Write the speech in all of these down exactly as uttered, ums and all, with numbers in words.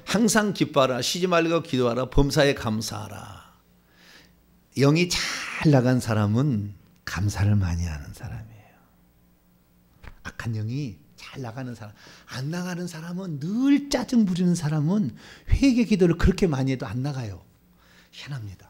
항상 기뻐하라. 쉬지 말고 기도하라. 범사에 감사하라. 영이 잘 나간 사람은 감사를 많이 하는 사람이에요. 악한 영이 잘 나가는 사람, 안 나가는 사람은, 늘 짜증 부리는 사람은 회개 기도를 그렇게 많이 해도 안 나가요. 희한합니다.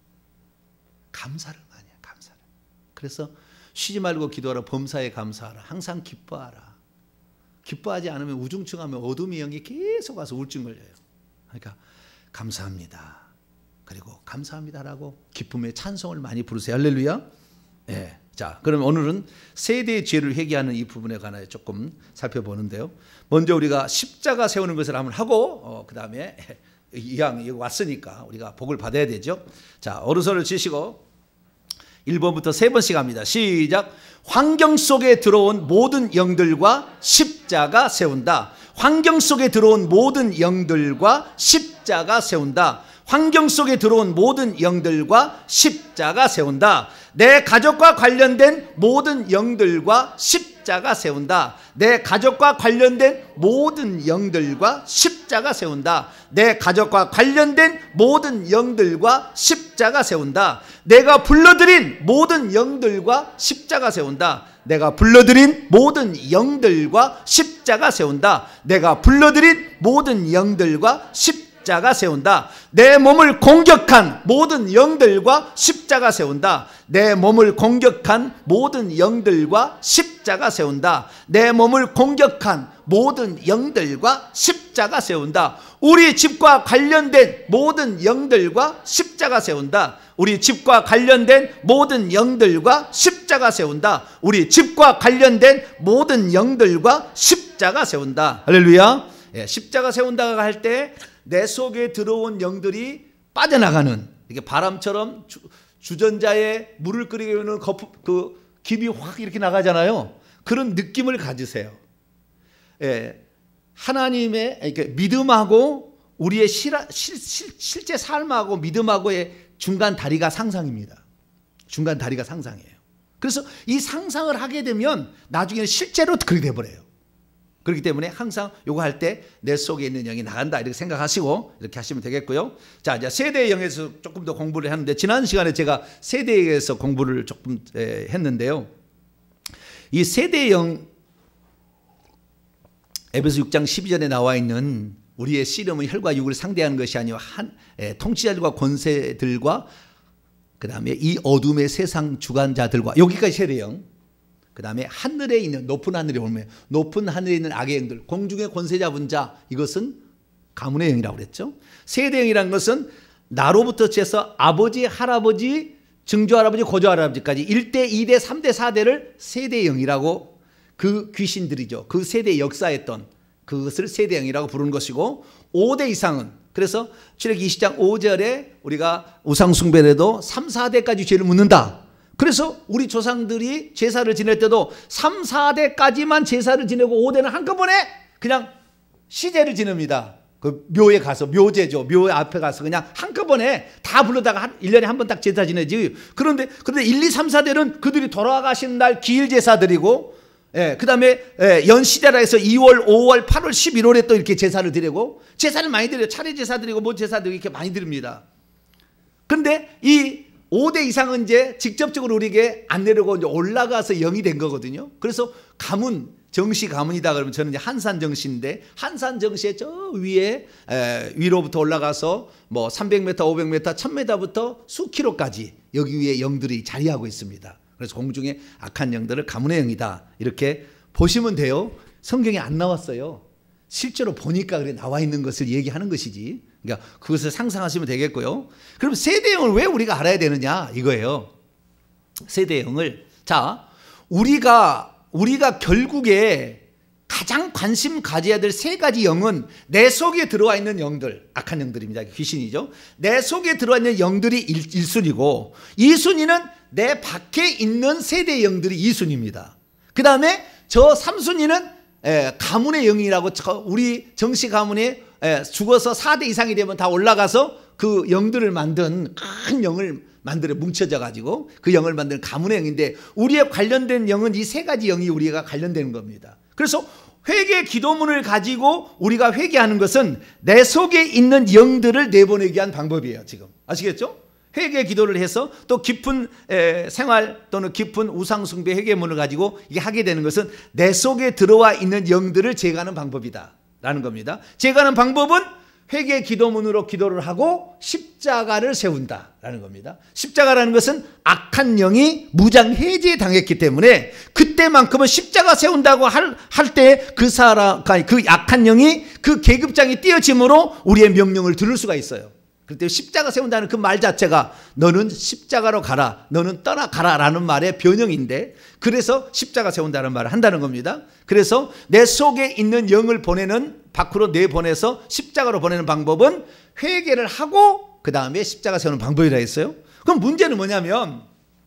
감사를 많이 해요. 감사를. 그래서 쉬지 말고 기도하라. 범사에 감사하라. 항상 기뻐하라. 기뻐하지 않으면 우중충하면 어둠의 영이 계속 와서 우울증 걸려요. 그러니까 감사합니다. 그리고 감사합니다라고 기쁨의 찬송을 많이 부르세요. 할렐루야. 네. 자, 그럼 오늘은 세대의 죄를 회개하는 이 부분에 관하여 조금 살펴보는데요. 먼저 우리가 십자가 세우는 것을 한번 하고 어, 그 다음에 이왕 여기 왔으니까 우리가 복을 받아야 되죠. 자, 오른손을 치시고 일 번부터 세 번씩 합니다. 시작. 환경 속에 들어온 모든 영들과 십자가 세운다. 환경 속에 들어온 모든 영들과 십자가 세운다. 환경 속에 들어온 모든 영들과 십자가 세운다. 내 가족과 관련된 모든 영들과 십자가 세운다. 내 가족과 관련된 모든 영들과 십자가 세운다. 내 가족과 관련된 모든 영들과 십자가 세운다. 내가 불러들인 모든 영들과 십자가 세운다. 내가 불러들인 모든 영들과 십자가 세운다. 내가 불러들인 모든 영들과 십자가 세운다. 내 몸을 공격한 모든 영들과 십자가 세운다. 내 몸을 공격한 모든 영들과 십자가 세운다. 내 몸을 공격한 모든 영들과 십자가 세운다. 우리 집과 관련된 모든 영들과 십자가 세운다. 우리 집과 관련된 모든 영들과 십자가 세운다. 우리 집과 관련된 모든 영들과 십자가 세운다. 할렐루야. 예, 십자가 세운다가 할 때 내 속에 들어온 영들이 빠져나가는, 이게 바람처럼 주, 주전자에 물을 끓이면 거품, 그 김이 확 이렇게 나가잖아요. 그런 느낌을 가지세요. 예, 하나님의 이렇게 믿음하고 우리의 실화, 실, 실, 실제 삶하고 믿음하고의 중간 다리가 상상입니다. 중간 다리가 상상이에요. 그래서 이 상상을 하게 되면 나중에는 실제로 그렇게 돼버려요. 그렇기 때문에 항상 요거 할 때 내 속에 있는 영이 나간다 이렇게 생각하시고 이렇게 하시면 되겠고요. 자, 이제 세대의 영에서 조금 더 공부를 했는데, 지난 시간에 제가 세대에 대해서 공부를 조금 에, 했는데요. 이 세대의 영, 에베소 육 장 십이 절에 나와 있는 우리의 씨름은 혈과 육을 상대하는 것이 아니요 한 에, 통치자들과 권세들과 그 다음에 이 어둠의 세상 주관자들과, 여기까지 세대의 영. 그 다음에 하늘에 있는, 높은 하늘에 오면 높은 하늘에 있는 악의 영들, 공중의 권세 잡은 자, 이것은 가문의 영이라고 그랬죠. 세대 영이라는 것은 나로부터 해서 아버지, 할아버지, 증조할아버지, 고조할아버지까지 일 대, 이 대, 삼 대, 사 대를 세대 영이라고, 그 귀신들이죠. 그 세대에 역사했던 그것을 세대 영이라고 부르는 것이고, 오 대 이상은, 그래서 출애굽기 이십 장 오 절에 우리가 우상숭배를 해도 삼, 사 대까지 죄를 묻는다. 그래서 우리 조상들이 제사를 지낼 때도 삼, 사 대까지만 제사를 지내고 오 대는 한꺼번에 그냥 시제를 지냅니다. 그 묘에 가서, 묘제죠. 묘 앞에 가서 그냥 한꺼번에 다 불러다가 일 년에 한 번 딱 제사 지내지. 그런데, 그런데 일, 이, 삼, 사 대는 그들이 돌아가신 날 기일 제사 드리고, 예, 그 다음에 예, 연시대라 해서 이월, 오월, 팔월, 십일월에 또 이렇게 제사를 드리고, 제사를 많이 드려요. 차례 제사 드리고 뭐 제사 드리고 이렇게 많이 드립니다. 그런데 이 오 대 이상은 이제 직접적으로 우리에게 안 내려오고 이제 올라가서 영이 된 거거든요. 그래서 가문, 정시 가문이다 그러면 저는 이제 한산 정시인데, 한산 정시의 저 위에 에, 위로부터 올라가서 뭐 삼백 미터, 오백 미터, 천 미터부터 수킬로까지 여기 위에 영들이 자리하고 있습니다. 그래서 공중에 악한 영들을 가문의 영이다 이렇게 보시면 돼요. 성경에 안 나왔어요. 실제로 보니까 그래 나와 있는 것을 얘기하는 것이지. 그러니까 그것을 상상하시면 되겠고요. 그럼 세대형을 왜 우리가 알아야 되느냐 이거예요. 세대형을. 자, 우리가 우리가 결국에 가장 관심 가져야 될 세 가지 영은 내 속에 들어와 있는 영들, 악한 영들입니다. 귀신이죠. 내 속에 들어와 있는 영들이 일, 일순위고, 이순위는 내 밖에 있는 세대의 영들이 이순위입니다. 그 다음에 저 삼순위는 에, 가문의 영이라고, 우리 정시 가문에 에, 죽어서 사 대 이상이 되면 다 올라가서 그 영들을 만든 큰 영을 만들어 뭉쳐져 가지고 그 영을 만드는 가문의 영인데, 우리에 관련된 영은 이 세 가지 영이 우리가 관련되는 겁니다. 그래서 회개 기도문을 가지고 우리가 회개하는 것은 내 속에 있는 영들을 내보내기 위한 방법이에요. 지금 아시겠죠? 회개 기도를 해서 또 깊은 에, 생활 또는 깊은 우상숭배 회개문을 가지고 이게 하게 되는 것은 내 속에 들어와 있는 영들을 제거하는 방법이다 라는 겁니다. 제거하는 방법은 회개 기도문으로 기도를 하고 십자가를 세운다 라는 겁니다. 십자가라는 것은 악한 영이 무장 해제당했기 때문에 그때만큼은 십자가 세운다고 할 때 그 사람, 그 악한 영이 그 계급장이 띄어짐으로 우리의 명령을 들을 수가 있어요. 그때 십자가 세운다는 그 말 자체가 너는 십자가로 가라, 너는 떠나가라 라는 말의 변형인데, 그래서 십자가 세운다는 말을 한다는 겁니다. 그래서 내 속에 있는 영을 보내는, 밖으로 내보내서 십자가로 보내는 방법은 회개를 하고 그 다음에 십자가 세우는 방법이라 했어요. 그럼 문제는 뭐냐면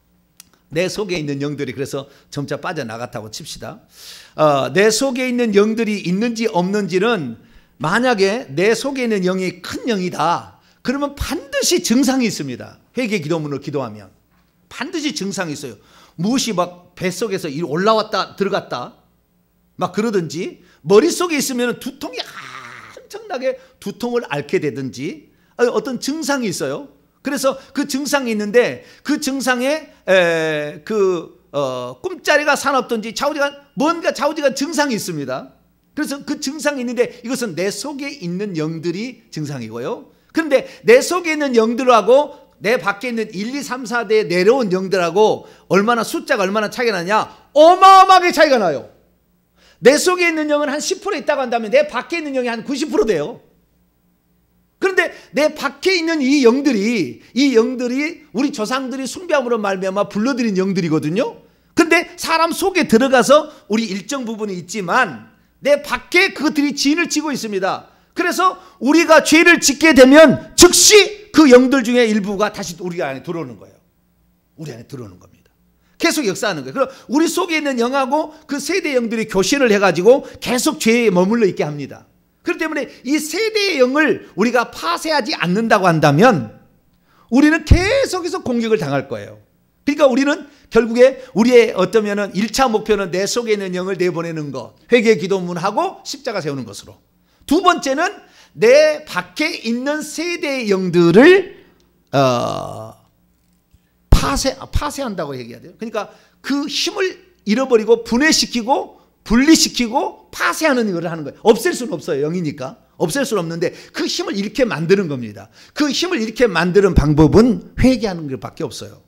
내 속에 있는 영들이, 그래서 점차 빠져나갔다고 칩시다. 어, 내 속에 있는 영들이 있는지 없는지는, 만약에 내 속에 있는 영이 큰 영이다 그러면 반드시 증상이 있습니다. 회개 기도문을 기도하면 반드시 증상이 있어요. 무엇이 막 뱃속에서 올라왔다 들어갔다 막 그러든지, 머릿속에 있으면 두통이 엄청나게 두통을 앓게 되든지 어떤 증상이 있어요. 그래서 그 증상이 있는데 그 증상에 에, 그 어, 꿈자리가 사납든지 좌우지간 뭔가 좌우지간 증상이 있습니다. 그래서 그 증상이 있는데 이것은 내 속에 있는 영들이 증상이고요. 그런데 내 속에 있는 영들하고 내 밖에 있는 일, 이, 삼, 사 대에 내려온 영들하고 얼마나 숫자가 얼마나 차이가 나냐? 어마어마하게 차이가 나요. 내 속에 있는 영은 한 십 퍼센트 있다고 한다면 내 밖에 있는 영이 한 구십 퍼센트 돼요. 그런데 내 밖에 있는 이 영들이 이 영들이 우리 조상들이 숭배함으로 말미암아 불러들인 영들이거든요. 그런데 사람 속에 들어가서 우리 일정 부분이 있지만 내 밖에 그것들이 진을 치고 있습니다. 그래서 우리가 죄를 짓게 되면 즉시 그 영들 중에 일부가 다시 우리 안에 들어오는 거예요. 우리 안에 들어오는 겁니다. 계속 역사하는 거예요. 그럼 우리 속에 있는 영하고 그 세대 영들이 교신을 해가지고 계속 죄에 머물러 있게 합니다. 그렇기 때문에 이 세대의 영을 우리가 파쇄하지 않는다고 한다면 우리는 계속해서 공격을 당할 거예요. 그러니까 우리는 결국에 우리의 어떠면은 일 차 목표는 내 속에 있는 영을 내보내는 것, 회개 기도문하고 십자가 세우는 것으로. 두 번째는 내 밖에 있는 세대의 영들을 어, 파쇄, 파쇄한다고 얘기해야 돼요. 그러니까 그 힘을 잃어버리고 분해시키고 분리시키고 파쇄하는 일을 하는 거예요. 없앨 수는 없어요. 영이니까. 없앨 수는 없는데 그 힘을 이렇게 만드는 겁니다. 그 힘을 이렇게 만드는 방법은 회개하는 것밖에 없어요.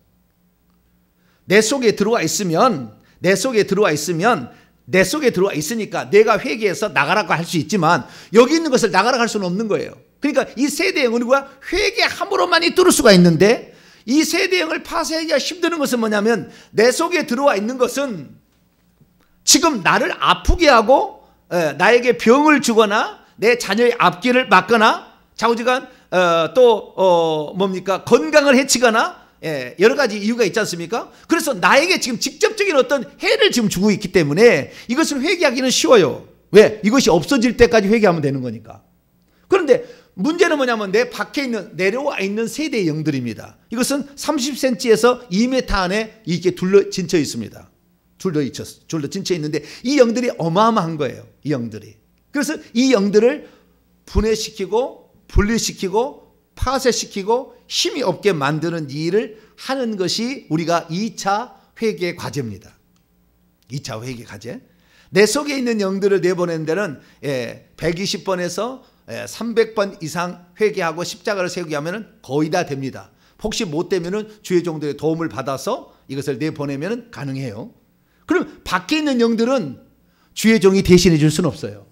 내 속에 들어와 있으면 내 속에 들어와 있으면 내 속에 들어와 있으니까 내가 회개해서 나가라고 할 수 있지만 여기 있는 것을 나가라고 할 수는 없는 거예요. 그러니까 이 세대의 우리가 회개함으로만이 뚫을 수가 있는데 이 세대의 영을 파쇄하기가 힘드는 것은 뭐냐면 내 속에 들어와 있는 것은 지금 나를 아프게 하고 에, 나에게 병을 주거나 내 자녀의 앞길을 막거나 좌우지간 어, 또 어, 뭡니까 건강을 해치거나 예, 여러 가지 이유가 있지 않습니까? 그래서 나에게 지금 직접적인 어떤 해를 지금 주고 있기 때문에 이것을 회개하기는 쉬워요. 왜? 이것이 없어질 때까지 회개하면 되는 거니까. 그런데 문제는 뭐냐면 내 밖에 있는 내려와 있는 세대의 영들입니다. 이것은 삼십 센티미터에서 이 미터 안에 이렇게 둘러 진쳐 있습니다. 둘러 있죠. 둘러 진쳐 있는데 이 영들이 어마어마한 거예요. 이 영들이. 그래서 이 영들을 분해시키고 분리시키고 파쇄시키고 힘이 없게 만드는 일을 하는 것이 우리가 이 차 회개 과제입니다. 이 차 회개 과제. 내 속에 있는 영들을 내보내는 데는 백이십 번에서 삼백 번 이상 회개하고 십자가를 세우게 하면 거의 다 됩니다. 혹시 못 되면 주의 종들의 도움을 받아서 이것을 내보내면 가능해요. 그럼 밖에 있는 영들은 주의 종이 대신해 줄 수는 없어요.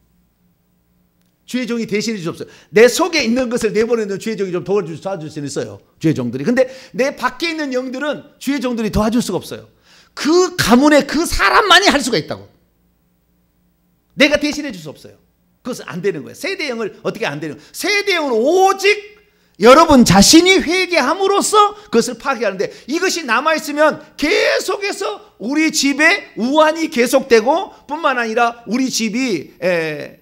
주의 종이 대신해 줄 수 없어요. 내 속에 있는 것을 내보내는 주의 종이 좀 도와줄, 도와줄 수는 있어요. 주의 종들이. 근데 내 밖에 있는 영들은 주의 종들이 도와줄 수가 없어요. 그 가문의 그 사람만이 할 수가 있다고. 내가 대신해 줄 수 없어요. 그것은 안 되는 거예요. 세대 영을 어떻게 안 되는 거예요. 세대 영은 오직 여러분 자신이 회개함으로써 그것을 파괴하는데 이것이 남아있으면 계속해서 우리 집에 우환이 계속되고 뿐만 아니라 우리 집이 에,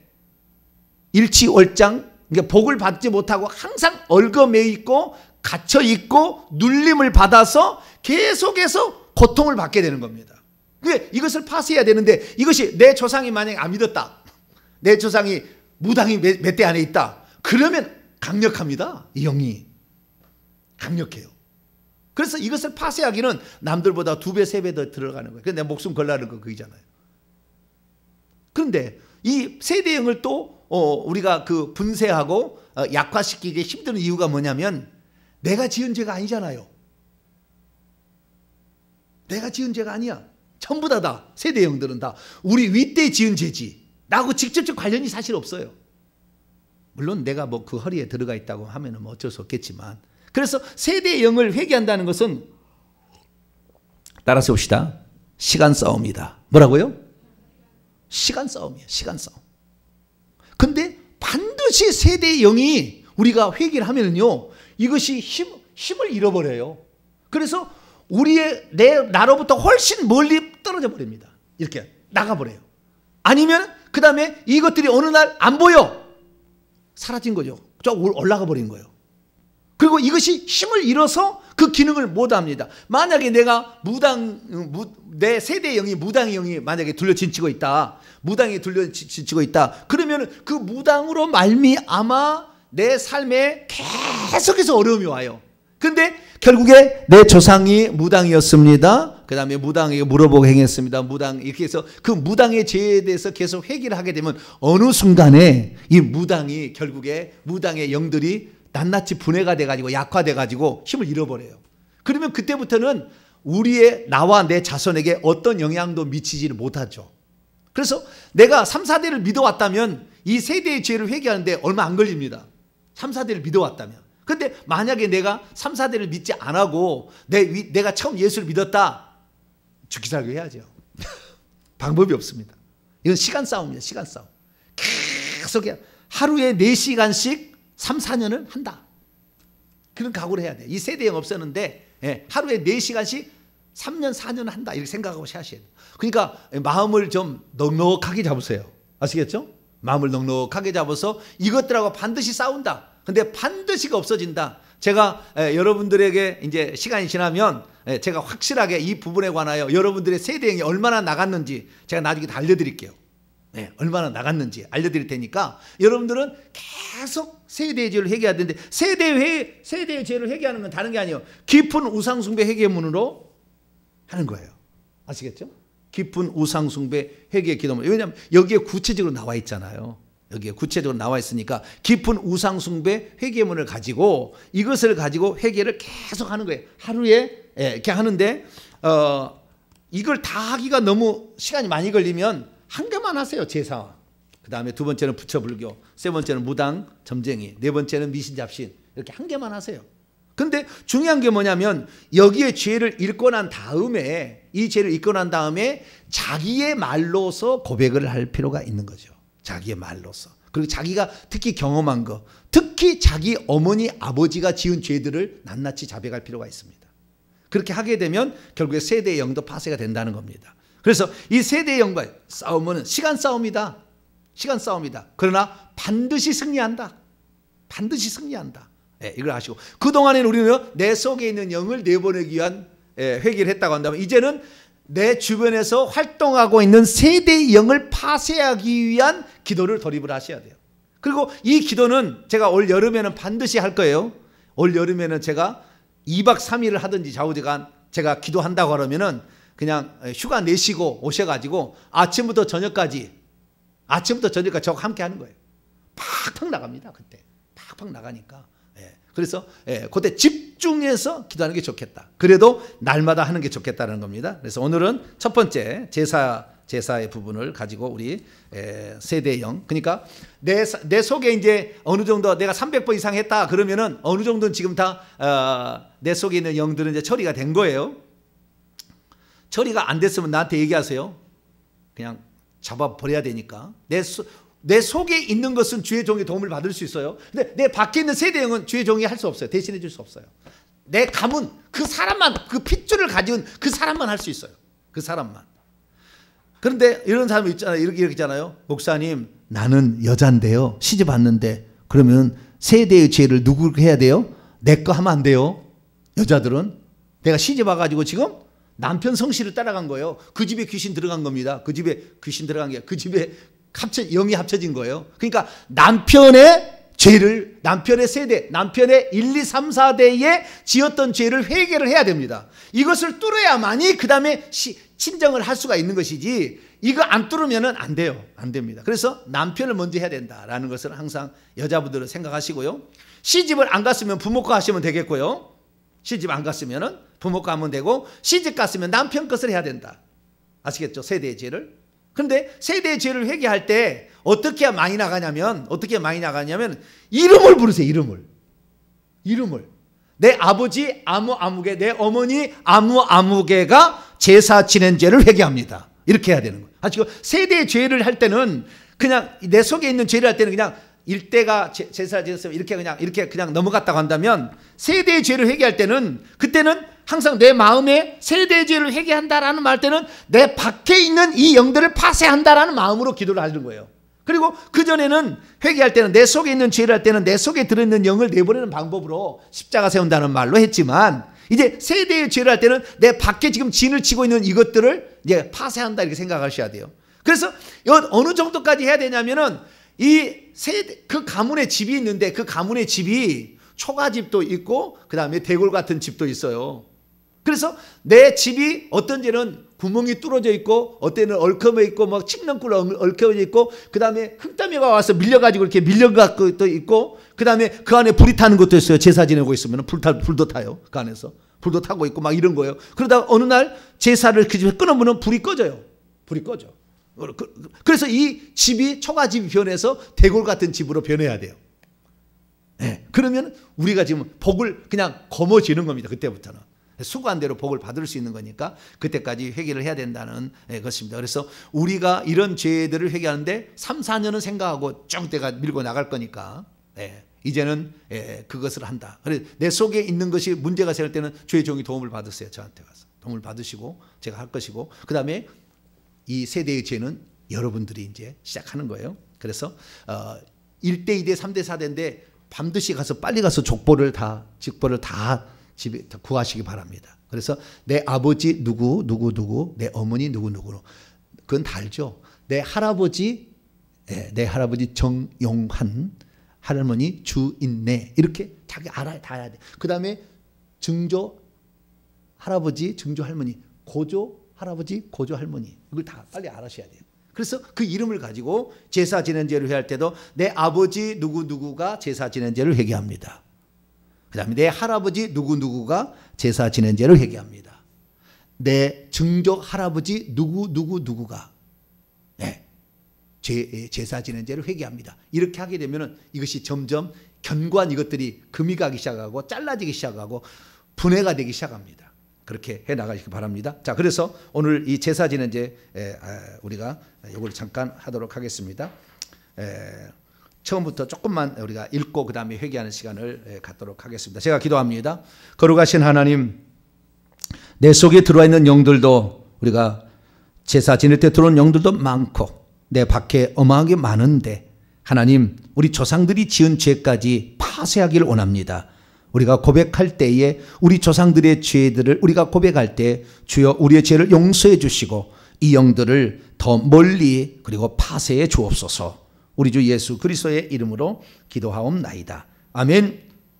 일치월장 그러니까 복을 받지 못하고 항상 얽어매 있고 갇혀 있고 눌림을 받아서 계속해서 고통을 받게 되는 겁니다. 그게 이것을 파쇄해야 되는데 이것이 내 조상이 만약에 안 믿었다. 내 조상이 무당이 몇 대 안에 있다. 그러면 강력합니다. 이 영이. 강력해요. 그래서 이것을 파쇄하기는 남들보다 두 배, 세 배 더 들어가는 거예요. 그래서 내 목숨 걸라는 거 그거잖아요. 그런데 이 세대형을 또 어, 우리가 그 분쇄하고 어, 약화시키기 힘든 이유가 뭐냐면 내가 지은 죄가 아니잖아요. 내가 지은 죄가 아니야. 전부 다 다 세대형들은 다 우리 윗대 지은 죄지. 나하고 직접적 관련이 사실 없어요. 물론 내가 뭐 그 허리에 들어가 있다고 하면은 뭐 어쩔 수 없겠지만, 그래서 세대형을 회개한다는 것은 따라서 봅시다. 시간 싸움이다. 뭐라고요? 시간 싸움이에요. 시간 싸움. 근데 반드시 세대형이 우리가 회개를 하면은요, 이것이 힘, 힘을 잃어버려요. 그래서 우리의 내 나로부터 훨씬 멀리 떨어져 버립니다. 이렇게 나가버려요. 아니면 그 다음에 이것들이 어느 날 안 보여. 사라진 거죠. 쫙 올라가 버린 거예요. 그리고 이것이 힘을 잃어서 그 기능을 못합니다. 만약에 내가 무당, 무, 내 세대의 영이 무당의 영이 만약에 둘러진치고 있다. 무당이 둘러진치고 있다. 그러면 그 무당으로 말미암아 내 삶에 계속해서 어려움이 와요. 근데 결국에 내 조상이 무당이었습니다. 그 다음에 무당에게 물어보고 행했습니다. 무당 이렇게 해서 그 무당의 죄에 대해서 계속 회개를 하게 되면 어느 순간에 이 무당이 결국에 무당의 영들이 낱낱이 분해가 돼가지고 약화돼가지고 힘을 잃어버려요. 그러면 그때부터는 우리의 나와 내 자손에게 어떤 영향도 미치지를 못하죠. 그래서 내가 삼, 사 대를 믿어왔다면 이 세대의 죄를 회개하는데 얼마 안 걸립니다. 삼, 사 대를 믿어왔다면. 근데 만약에 내가 삼, 사 대를 믿지 안 하고 내, 내가 처음 예수를 믿었다. 죽기 살기 해야죠. 방법이 없습니다. 이건 시간 싸움이에요. 시간 싸움. 계속 하루에 네 시간씩 삼, 사 년을 한다. 그런 각오를 해야 돼요. 이 세대형 없었는데 예, 하루에 네 시간씩 삼 년, 사 년을 한다. 이렇게 생각하고 하셔야 돼요. 그러니까 마음을 좀 넉넉하게 잡으세요. 아시겠죠? 마음을 넉넉하게 잡아서 이것들하고 반드시 싸운다. 근데 반드시가 없어진다. 제가 에, 여러분들에게 이제 시간이 지나면 에, 제가 확실하게 이 부분에 관하여 여러분들의 세대형이 얼마나 나갔는지 제가 나중에 다 알려드릴게요. 네, 얼마나 나갔는지 알려드릴 테니까 여러분들은 계속 세대의 죄를 회개해야 되는데 세대의, 세대의 죄를 회개하는 건 다른 게 아니에요. 깊은 우상숭배 회개문으로 하는 거예요. 아시겠죠? 깊은 우상숭배 회개 기도문. 왜냐하면 여기에 구체적으로 나와 있잖아요. 여기에 구체적으로 나와 있으니까 깊은 우상숭배 회개문을 가지고 이것을 가지고 회개를 계속 하는 거예요. 하루에 예, 이렇게 하는데 어, 이걸 다 하기가 너무 시간이 많이 걸리면 한 개만 하세요. 제사. 그 다음에 두 번째는 부처불교, 세 번째는 무당, 점쟁이, 네 번째는 미신잡신. 이렇게 한 개만 하세요. 근데 중요한 게 뭐냐면 여기에 죄를 읽고 난 다음에 이 죄를 읽고 난 다음에 자기의 말로서 고백을 할 필요가 있는 거죠. 자기의 말로서. 그리고 자기가 특히 경험한 거, 특히 자기 어머니 아버지가 지은 죄들을 낱낱이 자백할 필요가 있습니다. 그렇게 하게 되면 결국에 세대의 영도 파쇄가 된다는 겁니다. 그래서 이 세대의 영과 싸움은 시간 싸움이다. 시간 싸움이다. 그러나 반드시 승리한다. 반드시 승리한다. 예, 이걸 아시고 그동안에는 우리는 내 속에 있는 영을 내보내기 위한 예, 회개를 했다고 한다면 이제는 내 주변에서 활동하고 있는 세대의 영을 파쇄하기 위한 기도를 돌입을 하셔야 돼요. 그리고 이 기도는 제가 올 여름에는 반드시 할 거예요. 올 여름에는 제가 이 박 삼 일을 하든지 좌우지간 제가 기도한다고 하면은 그냥 휴가 내시고 오셔가지고 아침부터 저녁까지 아침부터 저녁까지 저와 함께 하는 거예요. 팍팍 나갑니다. 그때 팍팍 나가니까. 예. 그래서 예, 그때 집중해서 기도하는 게 좋겠다. 그래도 날마다 하는 게 좋겠다는 겁니다. 그래서 오늘은 첫 번째 제사 제사의 부분을 가지고 우리 에, 세대형, 그러니까 내, 내 속에 이제 어느 정도 내가 삼백 번 이상 했다 그러면은 어느 정도는 지금 다 내 어, 속에 있는 영들은 이제 처리가 된 거예요. 처리가 안 됐으면 나한테 얘기하세요. 그냥 잡아버려야 되니까. 내, 소, 내 속에 있는 것은 주의 종의 도움을 받을 수 있어요. 근데 내 밖에 있는 세대형은 주의 종이 할 수 없어요. 대신해 줄 수 없어요. 내 감은 그 사람만, 그 핏줄을 가진 그 사람만 할 수 있어요. 그 사람만. 그런데 이런 사람이 있잖아요. 이렇게, 이렇게 있잖아요. 목사님, 나는 여잔데요. 시집 왔는데 그러면 세대의 죄를 누구 해야 돼요? 내 거 하면 안 돼요. 여자들은. 내가 시집 와가지고 지금 남편 성씨를 따라간 거예요. 그 집에 귀신 들어간 겁니다. 그 집에 귀신 들어간 게 그 집에 합쳐, 영이 합쳐진 거예요. 그러니까 남편의 죄를, 남편의 세대, 남편의 일, 이, 삼, 사 대에 지었던 죄를 회개를 해야 됩니다. 이것을 뚫어야만이 그 다음에 친정을 할 수가 있는 것이지, 이거 안 뚫으면 안 돼요. 안 됩니다. 그래서 남편을 먼저 해야 된다라는 것을 항상 여자분들은 생각하시고요. 시집을 안 갔으면 부모과 하시면 되겠고요. 시집 안 갔으면 부모과 하면 되고, 시집 갔으면 남편 것을 해야 된다. 아시겠죠? 세대의 죄를. 그런데 세대의 죄를 회개할 때 어떻게 많이 나가냐면, 어떻게 많이 나가냐면, 이름을 부르세요. 이름을. 이름을. 내 아버지 아무 아무개, 내 어머니 아무 아무개가 제사 지낸 죄를 회개합니다. 이렇게 해야 되는 거예요. 아, 지금 세대의 죄를 할 때는 그냥 내 속에 있는 죄를 할 때는 그냥 일대가 제사 지냈으면 이렇게 그냥 이렇게 그냥 넘어갔다고 한다면, 세대의 죄를 회개할 때는, 그때는 항상 내 마음에 세대의 죄를 회개한다라는 말 때는 내 밖에 있는 이 영들을 파쇄한다라는 마음으로 기도를 하는 거예요. 그리고 그전에는 회개할 때는, 내 속에 있는 죄를 할 때는 내 속에 들어있는 영을 내보내는 방법으로 십자가 세운다는 말로 했지만, 이제 세대의 죄를 할 때는 내 밖에 지금 진을 치고 있는 이것들을 이제 파쇄한다, 이렇게 생각하셔야 돼요. 그래서 어느 정도까지 해야 되냐면은, 이 세대, 그 가문의 집이 있는데 그 가문의 집이 초가집도 있고 그 다음에 대골 같은 집도 있어요. 그래서 내 집이 어떤 데는 구멍이 뚫어져 있고, 어떤 데는 얽혀져 있고, 막 칡렁꿀 얽혀져 있고, 그 다음에 흙더미가 와서 밀려가지고 이렇게 밀려갖고 또 있고, 그 다음에 그 안에 불이 타는 것도 있어요. 제사 지내고 있으면 불 타, 불도 타요. 그 안에서 불도 타고 있고 막 이런 거예요. 그러다가 어느 날 제사를 그 집에 끊어보면 불이 꺼져요. 불이 꺼져. 그래서 이 집이 초가집이 변해서 대골 같은 집으로 변해야 돼요. 네. 그러면 우리가 지금 복을 그냥 거머쥐는 겁니다. 그때부터는 수고한 대로 복을 받을 수 있는 거니까 그때까지 회개를 해야 된다는 것입니다. 그래서 우리가 이런 죄들을 회개하는데 삼, 사 년은 생각하고 쭉 내가 밀고 나갈 거니까, 네. 이제는 그것을 한다. 그래서 내 속에 있는 것이 문제가 생길 때는 주의 종이 도움을 받으세요. 저한테 가서 도움을 받으시고 제가 할 것이고, 그 다음에 이 세대의 죄는 여러분들이 이제 시작하는 거예요. 그래서 어, 일 대, 이 대, 삼 대, 사 대인데 반드시 가서 빨리 가서 족보를 다, 직보를 다 집에 다 구하시기 바랍니다. 그래서 내 아버지 누구 누구 누구, 내 어머니 누구 누구, 그건 다 알죠. 내 할아버지, 네, 내 할아버지 정용한, 할머니 주인네, 이렇게 자기 알아야, 다 알아야 돼. 그 다음에 증조 할아버지, 증조 할머니, 고조 할아버지, 고조 할머니, 이걸 다 빨리 알아셔야 돼요. 그래서 그 이름을 가지고 제사 지낸 죄를 회개할 때도 내 아버지 누구누구가 제사 지낸 죄를 회개합니다. 그 다음에 내 할아버지 누구누구가 제사 지낸 죄를 회개합니다. 내 증조 할아버지 누구누구누구가 네, 제, 제사 지낸 죄를 회개합니다. 이렇게 하게 되면 이것이 점점 견고한 이것들이 금이 가기 시작하고 잘라지기 시작하고 분해가 되기 시작합니다. 그렇게 해 나가시기 바랍니다. 자, 그래서 오늘 이 제사 지낸 죄 우리가 이걸 잠깐 하도록 하겠습니다. 에, 처음부터 조금만 우리가 읽고 그 다음에 회개하는 시간을 갖도록 하겠습니다. 제가 기도합니다. 거룩하신 하나님, 내 속에 들어와 있는 영들도, 우리가 제사 지낼 때 들어온 영들도 많고 내 밖에 어마하게 많은데, 하나님, 우리 조상들이 지은 죄까지 파쇄하기를 원합니다. 우리가 고백할 때에 우리 조상들의 죄들을 우리가 고백할 때 주여 우리의 죄를 용서해 주시고 이 영들을 더 멀리 그리고 파쇄해 주옵소서. 우리 주 예수 그리스도의 이름으로 기도하옵나이다. 아멘.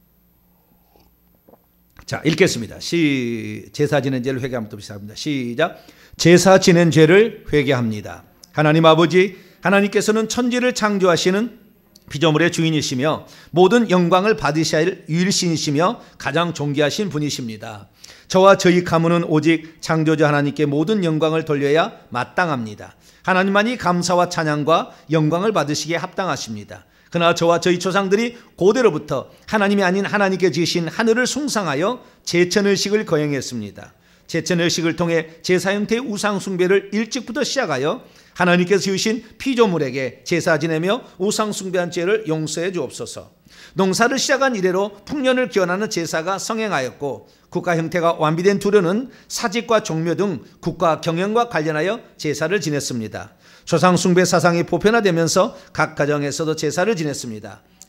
자, 읽겠습니다. 시, 제사 지낸 죄를 회개함부터 시작합니다. 시작. 제사 지낸 죄를 회개합니다. 하나님 아버지, 하나님께서는 천지를 창조하시는 피조물의 주인이시며 모든 영광을 받으셔야 할 유일신이시며 가장 존귀하신 분이십니다. 저와 저희 가문은 오직 창조주 하나님께 모든 영광을 돌려야 마땅합니다. 하나님만이 감사와 찬양과 영광을 받으시기에 합당하십니다. 그러나 저와 저희 조상들이 고대로부터 하나님이 아닌 하나님께 지으신 하늘을 숭상하여 제천의식을 거행했습니다. 제천의식을 통해 제사 형태의 우상 숭배를 일찍부터 시작하여 하나님께서 지으신 피조물에게 제사 지내며 우상 숭배한 죄를 용서해 주옵소서. 농사를 시작한 이래로 풍년을 기원하는 제사가 성행하였고, 국가 형태가 완비된 두려는 사직과 종묘 등 국가 경영과 관련하여 제사를 지냈습니다. 조상 숭배 사상이 보편화되면서 각 가정에서도 제사를 지냈습니다.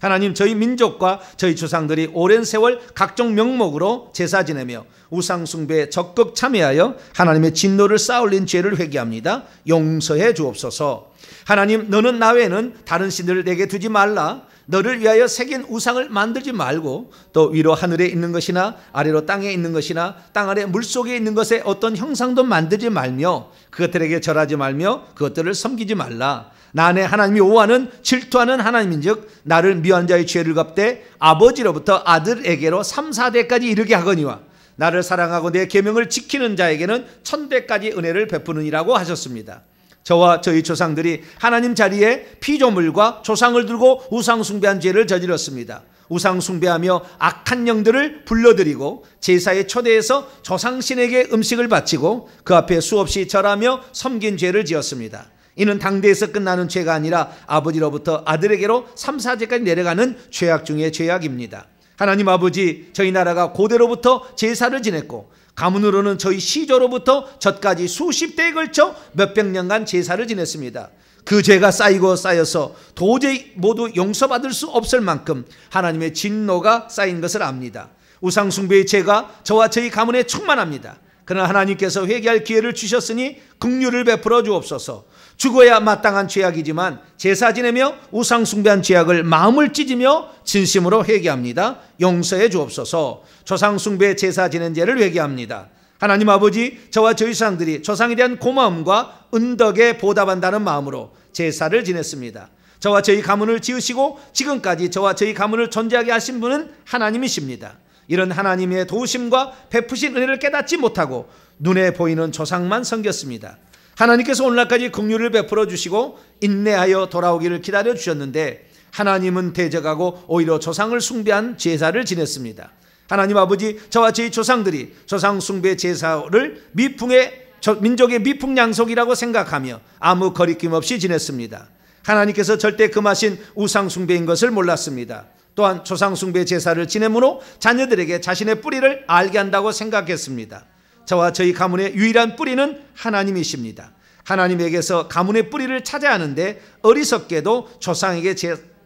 하나님, 저희 민족과 저희 조상들이 오랜 세월 각종 명목으로 제사 지내며 우상 숭배에 적극 참여하여 하나님의 진노를 쌓아올린 죄를 회개합니다. 용서해 주옵소서. 하나님, 너는 나 외에는 다른 신들을 내게 두지 말라. 너를 위하여 새긴 우상을 만들지 말고 또 위로 하늘에 있는 것이나 아래로 땅에 있는 것이나 땅 아래 물속에 있는 것에 어떤 형상도 만들지 말며 그것들에게 절하지 말며 그것들을 섬기지 말라. 나 안에 하나님이 오하는 질투하는 하나님인즉 나를 미워한 자의 죄를 갚되 아버지로부터 아들에게로 삼, 사대까지 이르게 하거니와 나를 사랑하고 내 계명을 지키는 자에게는 천대까지 은혜를 베푸느니라고 하셨습니다. 저와 저희 조상들이 하나님 자리에 피조물과 조상을 들고 우상 숭배한 죄를 저질렀습니다. 우상 숭배하며 악한 영들을 불러들이고 제사에 초대해서 조상신에게 음식을 바치고 그 앞에 수없이 절하며 섬긴 죄를 지었습니다. 이는 당대에서 끝나는 죄가 아니라 아버지로부터 아들에게로 삼, 사대까지 내려가는 죄악 중의 죄악입니다. 하나님 아버지, 저희 나라가 고대로부터 제사를 지냈고 가문으로는 저희 시조로부터 젖까지 수십 대에 걸쳐 몇백 년간 제사를 지냈습니다. 그 죄가 쌓이고 쌓여서 도저히 모두 용서받을 수 없을 만큼 하나님의 진노가 쌓인 것을 압니다. 우상 숭배의 죄가 저와 저희 가문에 충만합니다. 그러나 하나님께서 회개할 기회를 주셨으니 긍휼을 베풀어 주옵소서. 죽어야 마땅한 죄악이지만 제사 지내며 우상 숭배한 죄악을 마음을 찢으며 진심으로 회개합니다. 용서해 주옵소서. 조상 숭배 제사 지낸 죄를 회개합니다. 하나님 아버지, 저와 저희 조상들이 조상에 대한 고마움과 은덕에 보답한다는 마음으로 제사를 지냈습니다. 저와 저희 가문을 지으시고 지금까지 저와 저희 가문을 존재하게 하신 분은 하나님이십니다. 이런 하나님의 도우심과 베푸신 은혜를 깨닫지 못하고 눈에 보이는 조상만 섬겼습니다. 하나님께서 오늘날까지 긍휼을 베풀어 주시고 인내하여 돌아오기를 기다려 주셨는데 하나님은 대적하고 오히려 조상을 숭배한 제사를 지냈습니다. 하나님 아버지, 저와 저희 조상들이 조상 숭배 제사를 미풍의 민족의 미풍양속이라고 생각하며 아무 거리낌 없이 지냈습니다. 하나님께서 절대 금하신 우상 숭배인 것을 몰랐습니다. 또한 조상 숭배 제사를 지내므로 자녀들에게 자신의 뿌리를 알게 한다고 생각했습니다. 저와 저희 가문의 유일한 뿌리는 하나님이십니다. 하나님에게서 가문의 뿌리를 찾아야 하는데 어리석게도 조상에게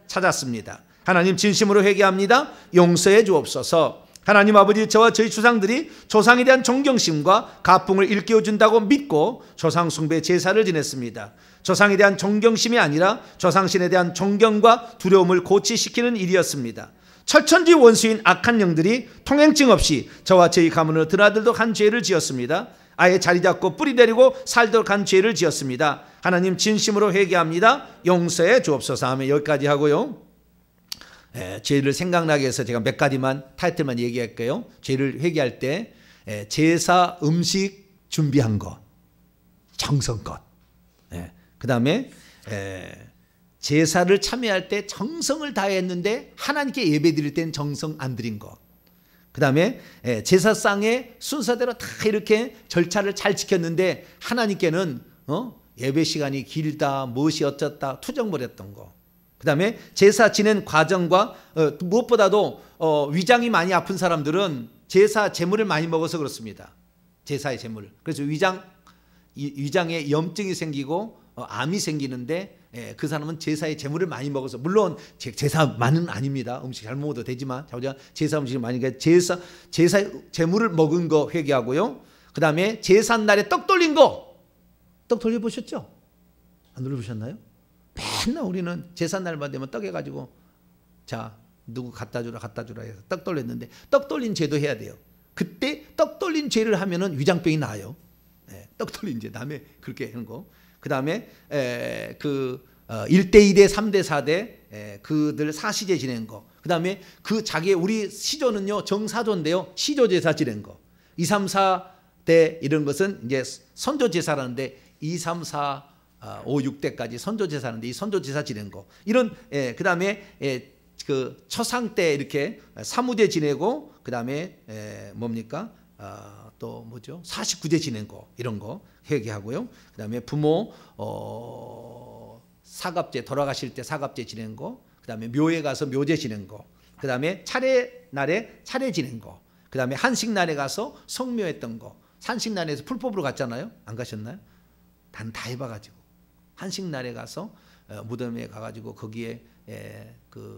찾았습니다. 하나님, 진심으로 회개합니다. 용서해 주옵소서. 하나님 아버지, 저와 저희 조상들이 조상에 대한 존경심과 가풍을 일깨워준다고 믿고 조상 숭배 제사를 지냈습니다. 조상에 대한 존경심이 아니라 조상신에 대한 존경과 두려움을 고취시키는 일이었습니다. 철천지 원수인 악한 영들이 통행증 없이 저와 저희 가문을 드나들도록 한 죄를 지었습니다. 아예 자리 잡고 뿌리 내리고 살도록 한 죄를 지었습니다. 하나님, 진심으로 회개합니다. 용서해 주옵소서. 하며 여기까지 하고요. 에, 죄를 생각나게 해서 제가 몇 가지만 타이틀만 얘기할게요. 죄를 회개할 때 에, 제사 음식 준비한 거, 정성껏. 그 다음에 제사를 참여할 때 정성을 다했는데 하나님께 예배 드릴 때는 정성 안 드린 것. 그 다음에 제사상의 순서대로 다 이렇게 절차를 잘 지켰는데 하나님께는 어? 예배 시간이 길다, 무엇이 어쩌다 투정벌였던 거. 그 다음에 제사 지낸 과정과 어, 무엇보다도 어, 위장이 많이 아픈 사람들은 제사 제물을 많이 먹어서 그렇습니다. 제사의 제물. 그래서 위장, 이, 위장에 염증이 생기고 어, 암이 생기는데 예, 그 사람은 제사의 제물을 많이 먹어서, 물론 제, 제사만은 아닙니다. 음식 잘 먹어도 되지만 제사 음식을 많이, 제사 제사 제물을 먹은 거 회개하고요. 그 다음에 제사 날에 떡 돌린 거, 떡 돌려보셨죠? 안 돌려보셨나요? 맨날 우리는 제사 날만 되면 떡 해가지고 자 누구 갖다 주라 갖다 주라 해서 떡 돌렸는데, 떡 돌린 죄도 해야 돼요. 그때 떡 돌린 죄를 하면은 위장병이 나요. 예, 떡 돌린 죄 다음에 그렇게 하는 거. 그 다음에 그 어, 일 대 이 대 삼 대 사 대 에, 그들 사시제 지낸 거. 그 다음에 그 자기 우리 시조는요 정사조인데요, 시조제사 지낸 거. 이, 삼, 사 대 이런 것은 이제 선조제사라는데 이, 삼, 사, 오, 육 대까지 선조제사인데 이 선조제사 지낸 거. 이런 에, 그 다음에 에, 그 초상 때 이렇게 사무제 지내고, 그 다음에 뭡니까? 어, 또 뭐죠? 사십구 제 지낸 거, 이런 거 회개하고요. 그 다음에 부모 어, 사갑제, 돌아가실 때 사갑제 지낸 거, 그 다음에 묘에 가서 묘제 지낸 거, 그 다음에 차례 날에 차례 지낸 거, 그 다음에 한식 날에 가서 성묘했던 거. 한식 날에서 풀법으로 갔잖아요. 안 가셨나요? 난 다 해봐가지고 한식 날에 가서 어, 무덤에 가가지고 거기에 에, 그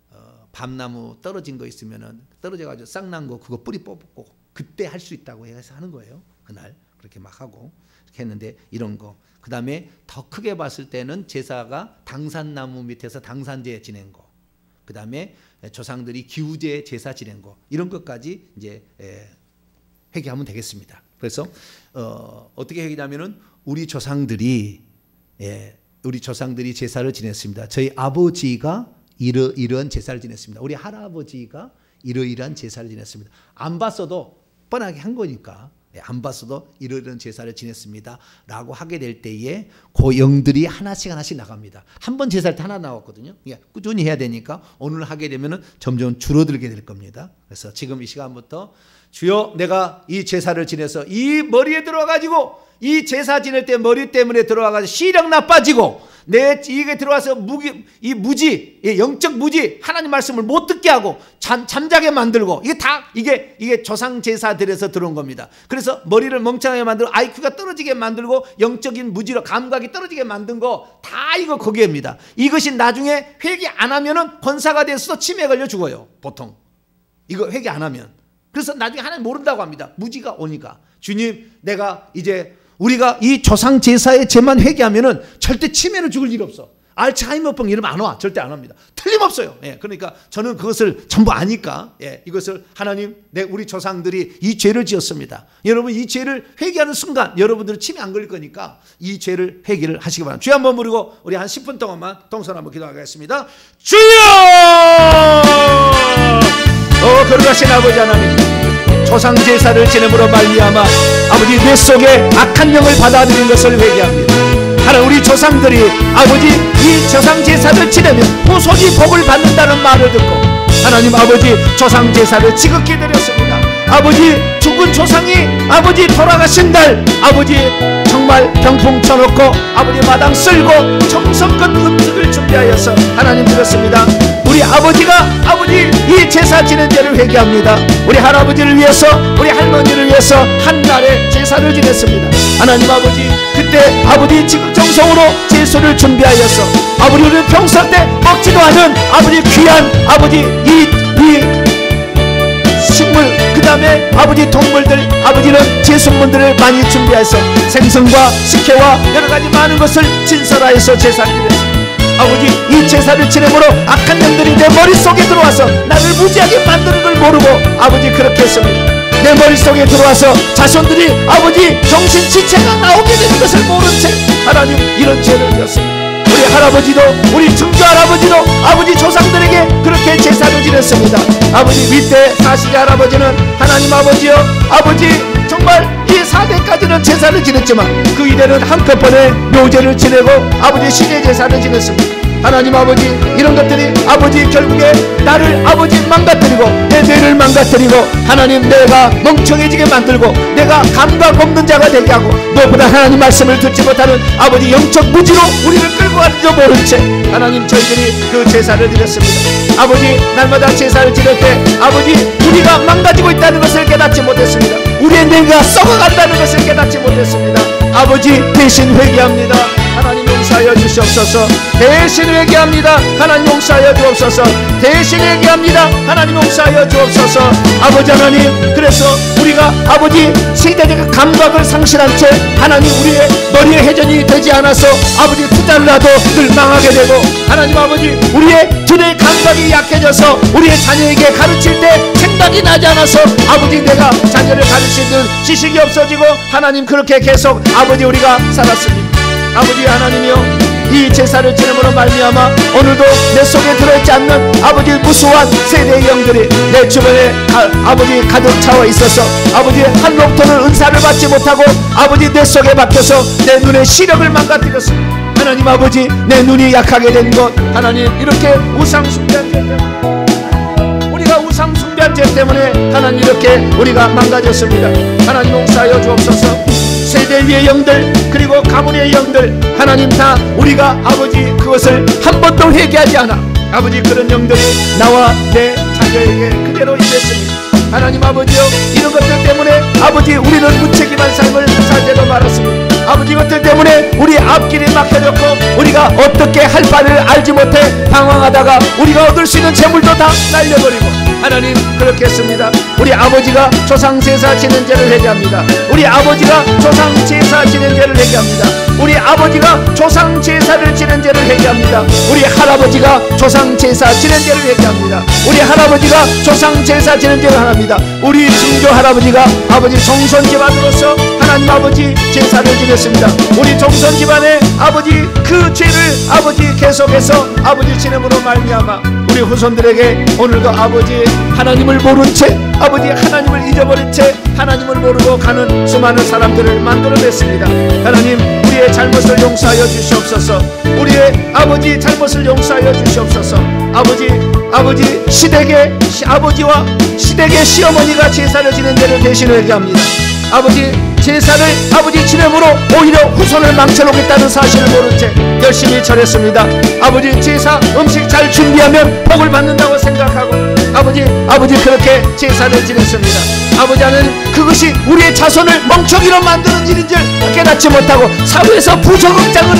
어, 밤나무 떨어진 거 있으면은 떨어져가지고 싹난 거 그거 뿌리 뽑고 그때 할 수 있다고 해서 하는 거예요. 그날 그렇게 막 하고 이렇게 했는데 이런 거. 그 다음에 더 크게 봤을 때는 제사가 당산나무 밑에서 당산제 지낸 거. 그 다음에 조상들이 기우제 제사 지낸 거. 이런 것까지 이제 회개하면 되겠습니다. 그래서 어, 어떻게 회개하면은 우리 조상들이 예, 우리 조상들이 제사를 지냈습니다. 저희 아버지가 이러 이러한 제사를 지냈습니다. 우리 할아버지가 이러이러한 제사를 지냈습니다. 안 봤어도 뻔하게 한 거니까 안 봤어도 이러이러한 제사를 지냈습니다 라고 하게 될 때에 그 영들이 하나씩 하나씩 나갑니다. 한 번 제사할 때 하나 나왔거든요. 꾸준히 해야 되니까 오늘 하게 되면 점점 줄어들게 될 겁니다. 그래서 지금 이 시간부터 주여 내가 이 제사를 지내서 이 머리에 들어와가지고 이 제사 지낼 때 머리 때문에 들어와가지고 시력 나빠지고 내 이게 들어와서 무기, 이 무지, 영적 무지, 하나님 말씀을 못 듣게 하고 잠, 잠자게 만들고 이게 다 이게 이게 조상 제사들에서 들어온 겁니다. 그래서 머리를 멍청하게 만들고 아이큐가 떨어지게 만들고 영적인 무지로 감각이 떨어지게 만든 거 다 이거 거기에입니다. 이것이 나중에 회개 안 하면은 권사가 돼서 치매 걸려 죽어요. 보통 이거 회개 안 하면. 그래서 나중에 하나님 모른다고 합니다. 무지가 오니까. 주님 내가 이제 우리가 이 조상 제사의 죄만 회개하면은 절대 치매로 죽을 일 없어. 알츠하이머병 이러면 안 와. 절대 안 합니다. 틀림없어요. 예, 그러니까 저는 그것을 전부 아니까 예, 이것을 하나님 내 우리 조상들이 이 죄를 지었습니다. 여러분 이 죄를 회개하는 순간 여러분들은 치매 안 걸릴 거니까 이 죄를 회개를 하시기 바랍니다. 주여 한번 부르고 우리 한 십 분 동안만 동선 한번 기도하겠습니다. 주여! 어, 거룩하신 아버지 하나님, 조상 제사를 지냄으로 말미암아 아버지 뇌 속에 악한 영을 받아들인 것을 회개합니다. 하나님 우리 조상들이 아버지 이 조상 제사를 지내면 후손이 복을 받는다는 말을 듣고 하나님 아버지 조상 제사를 지극히 드렸습니다. 아버지 죽은 조상이 아버지 돌아가신 날 아버지 정말 병풍 쳐놓고 아버지 마당 쓸고 정성껏 음식을 준비하여서 하나님 드렸습니다. 우리 아버지가 아버지 이 제사 지낸 죄를 회개합니다. 우리 할아버지를 위해서 우리 할머니를 위해서 한날의 제사를 지냈습니다. 하나님 아버지 그때 아버지 지극정성으로 제수를 준비하여서 아버지 우리 평소 때 먹지도 않은 아버지 귀한 아버지 이, 이 식물 그 다음에 아버지 동물들 아버지는 제수문들을 많이 준비해서 생선과 식혜와 여러가지 많은 것을 진설하여서 제사를 드렸습니다. 아버지 이 제사를 지내므로 악한 영들이 내 머릿속에 들어와서 나를 무지하게 만드는 걸 모르고 아버지 그렇게 했습니다. 내 머릿속에 들어와서 자손들이 아버지 정신지체가 나오게 되는 것을 모른 채 하나님 이런 죄를 지었습니다. 우리 할아버지도 우리 증조 할아버지도 아버지 조상들에게 그렇게 제사를 지냈습니다. 아버지 윗대 사시리 할아버지는 하나님 아버지여 아버지 정말 이 사대까지는 제사를 지냈지만 그 이래는 한꺼번에 묘제를 지내고 아버지 시제 제사를 지냈습니다. 하나님 아버지 이런 것들이 아버지 결국에 나를 아버지 망가뜨리고 내 뇌를 망가뜨리고 하나님 내가 멍청해지게 만들고 내가 감각 없는 자가 되게 하고 무엇보다 하나님 말씀을 듣지 못하는 아버지 영적 무지로 우리를 끌고 가는 줄 모른 채 하나님 저희들이 그 제사를 드렸습니다. 아버지 날마다 제사를 지낼 때 아버지 우리가 망가지고 있다는 것을 깨닫지 못했습니다. 우리의 뇌가 썩어간다는 것을 깨닫지 못했습니다. 아버지 대신 회개합니다. 하나님 용서하여 주시옵소서. 대신 회개합니다. 하나님 용서하여 주옵소서. 대신 회개합니다. 하나님 용서하여 주옵소서. 아버지 하나님 그래서 우리가 아버지 세대적 감각을 상실한 채 하나님 우리의 머리의 회전이 되지 않아서 아버지 투자를 하도 늘 망하게 되고 하나님 아버지 우리의 두뇌 감각이 약해져서 우리의 자녀에게 가르칠 때 생각이 나지 않아서 아버지 내가 자녀를 가르치는 지식이 없어지고 하나님 그렇게 계속 아버지 우리가 살았습니다. 아버지 하나님이여 이 제사를 지냄으로 말미암아 오늘도 내 속에 들어있지 않는 아버지 무수한 세대의 영들이 내 주변에 가, 아버지 가득 차와 있어서 아버지 한로부터는 은사를 받지 못하고 아버지 내 속에 박혀서 내 눈의 시력을 망가뜨렸습니다. 하나님 아버지 내 눈이 약하게 된 것 하나님 이렇게 우상 숭배한 죄 때문에 우리가 우상 숭배한 죄 때문에 하나님 이렇게 우리가 망가졌습니다. 하나님 용서하여 주옵소서. 세대 위의 영들 그리고 가문의 영들 하나님 다 우리가 아버지 그것을 한 번도 회개하지 않아 아버지 그런 영들이 나와 내 자녀에게 그대로 임했습니다. 하나님 아버지여 이런 것들 때문에 아버지 우리는 무책임한 삶을 살때도 말았습니다. 아버지 이것들 때문에 우리 앞길이 막혀졌고 우리가 어떻게 할 바를 알지 못해 방황하다가 우리가 얻을 수 있는 재물도 다 날려버리고 하나님 그렇게 했습니다. 우리 아버지가 조상제사 지낸 죄를 회개합니다. 우리 아버지가 조상제사 지낸 죄를 회개합니다. 우리 아버지가 조상제사를 지낸 죄를 회개합니다. 우리 할아버지가 조상제사 지낸 죄를 회개합니다. 우리 할아버지가 조상제사 지낸 죄를 합니다. 우리 증조 할아버지가 아버지 정선 집안으로서 하나님 아버지 제사를 지냈습니다. 우리 정선 집안의 아버지 그 죄를 아버지 계속해서 아버지 지냄으로 말미암아 우리 후손들에게 오늘도 아버지 하나님을 모른 채 아버지 하나님을 잊어버린 채 하나님을 모르고 가는 수많은 사람들을 만들어냈습니다. 하나님 우리의 잘못을 용서하여 주시옵소서. 우리의 아버지 잘못을 용서하여 주시옵소서. 아버지 아버지 시댁의 시, 아버지와 시댁의 시어머니가 제사를 지낸 데를 대신 회개합니다. 아버지 제사를 아버지 지냄으로 오히려 후손을 망쳐놓겠다는 사실을 모른 채 열심히 절했습니다. 아버지 제사 음식 잘 준비하면 복을 받는다고 생각하고 아버지 아버지 그렇게 제사를 지냈습니다. 아버지 하나님 그것이 우리의 자손을 멍청이로 만드는 일인 줄 깨닫지 못하고 사회에서 부적응자를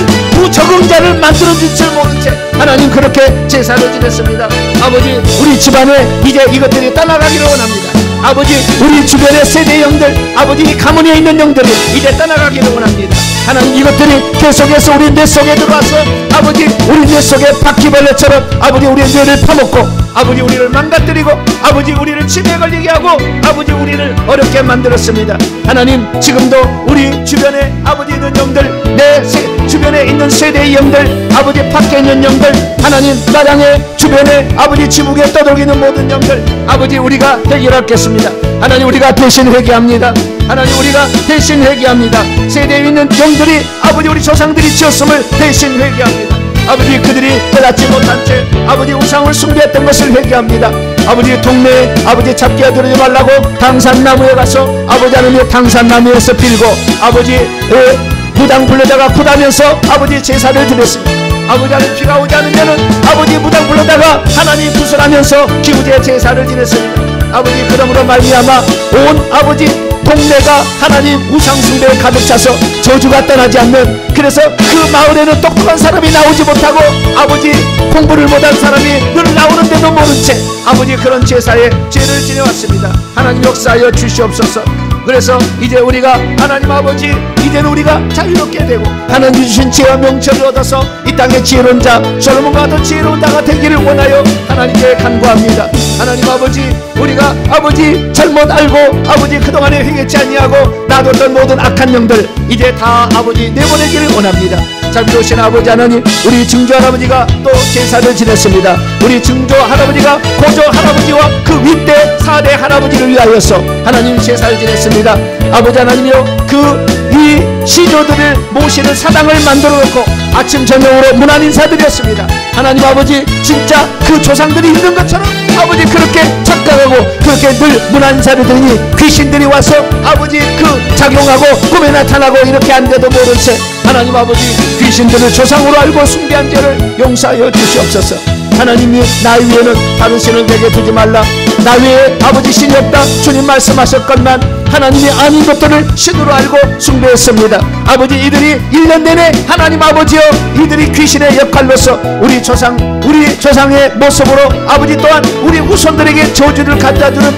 부적응자를 만들어줄 줄 모른 채 하나님 그렇게 제사를 지냈습니다. 아버지 우리 집안에 이제 이것들이 떠나가기를 원합니다. 아버지 우리 주변의 세대 영들 아버지 가문에 있는 영들이 이제 떠나가기를 원합니다. 하나님 이것들이 계속해서 우리 뇌 속에 들어와서 아버지 우리 뇌 속에 바퀴벌레처럼 아버지 우리의 뇌를 파먹고 아버지 우리를 망가뜨리고 아버지 우리를 치매에 걸리게 하고 아버지 우리를 어렵게 만들었습니다. 하나님 지금도 우리 주변에 아버지 있는 영들 내 세, 주변에 있는 세대의 영들 아버지 밖에 있는 영들 하나님 나랑의 주변에 아버지 지붕에 떠돌기는 모든 영들 아버지 우리가 해결하겠습니다. 하나님 우리가 대신 회개합니다. 하나님 우리가 대신 회개합니다. 세대에 있는 영들이 아버지 우리 조상들이 지었음을 대신 회개합니다. 아버지 그들이 깨닫지 못한 채 아버지 우상을 숭배했던 것을 회개합니다. 아버지 동네에 아버지 잡기가 들어오지 말라고 당산나무에 가서 아버지 하나님의 당산나무에서 빌고 아버지 에, 무당 불러다가 굿하면서 아버지 제사를 드렸습니다. 아버지 하나님 비가 오지 않으면은 아버지 무당 불러다가 하나님 구슬하면서 기우제 제사를 지냈습니다. 아버지 그러므로 말미암아 온 아버지 동네가 하나님 우상숭배에 가득 차서 저주가 떠나지 않는 그래서 그 마을에는 똑똑한 사람이 나오지 못하고 아버지 공부를 못한 사람이 늘 나오는데도 모른 채 아버지 그런 제사에 죄를 지내왔습니다. 하나님 역사하여 주시옵소서. 그래서 이제 우리가 하나님 아버지 이제는 우리가 자유롭게 되고 하나님 주신 지혜와 명철을 얻어서 이 땅의 지혜로운 자 솔로몬과 같은 지혜로운 자가 되기를 원하여 하나님께 간구합니다. 하나님 아버지 우리가 아버지 잘못 알고 아버지 그동안에 회개치 아니하고 놔뒀던 모든 악한 영들 이제 다 아버지 내보내기를 원합니다. 자비로우신 아버지 하나님 우리 증조 할아버지가 또 제사를 지냈습니다. 우리 증조 할아버지가 고조 할아버지와 그 윗대 사대 할아버지를 위하여서 하나님 제사를 지냈습니다. 아버지 하나님이여 그 이 시조들을 모시는 사당을 만들어 놓고 아침 저녁으로 문안 인사드렸습니다. 하나님 아버지 진짜 그 조상들이 있는 것처럼 아버지 그렇게 착각하고 그렇게 늘 문안 인사를 드리니 귀신들이 와서 아버지 그 작용하고 꿈에 나타나고 이렇게 안 돼도 모른 채 하나님 아버지 귀신들을 조상으로 알고 숭배한 죄를 용서하여 주시옵소서. 하나님이 나 위에는 다른 신을 되게 두지 말라. 나 외에 아버지 신이 없다. 주님 말씀하셨건만 하나님이 아닌 것들을 신으로 알고 숭배했습니다. 아버지 이들이 일 년 내내 하나님 아버지여 이들이 귀신의 역할로서 우리 조상 우리 조상의 모습으로 아버지 또한 우리 후손들에게 저주를 갖다주는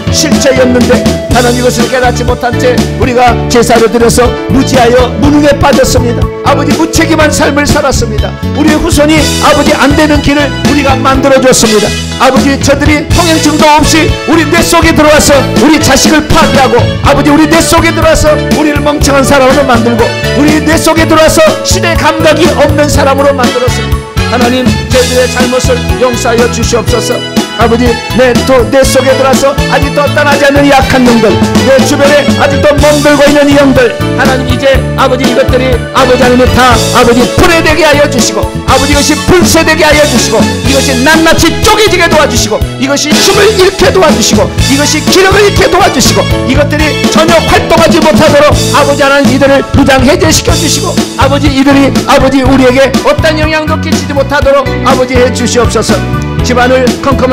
실체였는데 하나님 이것을 깨닫지 못한 채 우리가 제사를 드려서 무지하여 무능에 빠졌습니다. 아버지 무책임한 삶을 살았습니다. 우리의 후손이 아버지 안되는 길을 우리가 만들어줬습니다. 아버지 저들이 통행증도 없이 우리 뇌 속에 들어와서 우리 자식을 파괴하고 아버지 우리 뇌 속에 들어와서 우리를 멍청한 사람으로 만들고 우리 뇌 속에 들어와서 신의 감각이 없는 사람으로 만들었습니다. 하나님 저희들의 잘못을 용서하여 주시옵소서. 아버지 내, 또, 내 속에 들어와서 아직도 떠나지 않는 이 악한 영들 내 주변에 아직도 멍들고 있는 이 영들 하나님 이제 아버지 이것들이 아버지 하나님 다 아버지 불에 되게 하여 주시고 아버지 이것이 불새되게 하여 주시고 이것이 낱낱이 쪼개지게 도와주시고 이것이 힘을 잃게 도와주시고 이것이 기력을 잃게 도와주시고 이것들이 전혀 활동하지 못하도록 아버지 하나님 이들을 무장 해제시켜 주시고 아버지 이들이 아버지 우리에게 어떤 영향도 끼치지 못하도록 아버지 해 주시옵소서. 집안을 컴컴하게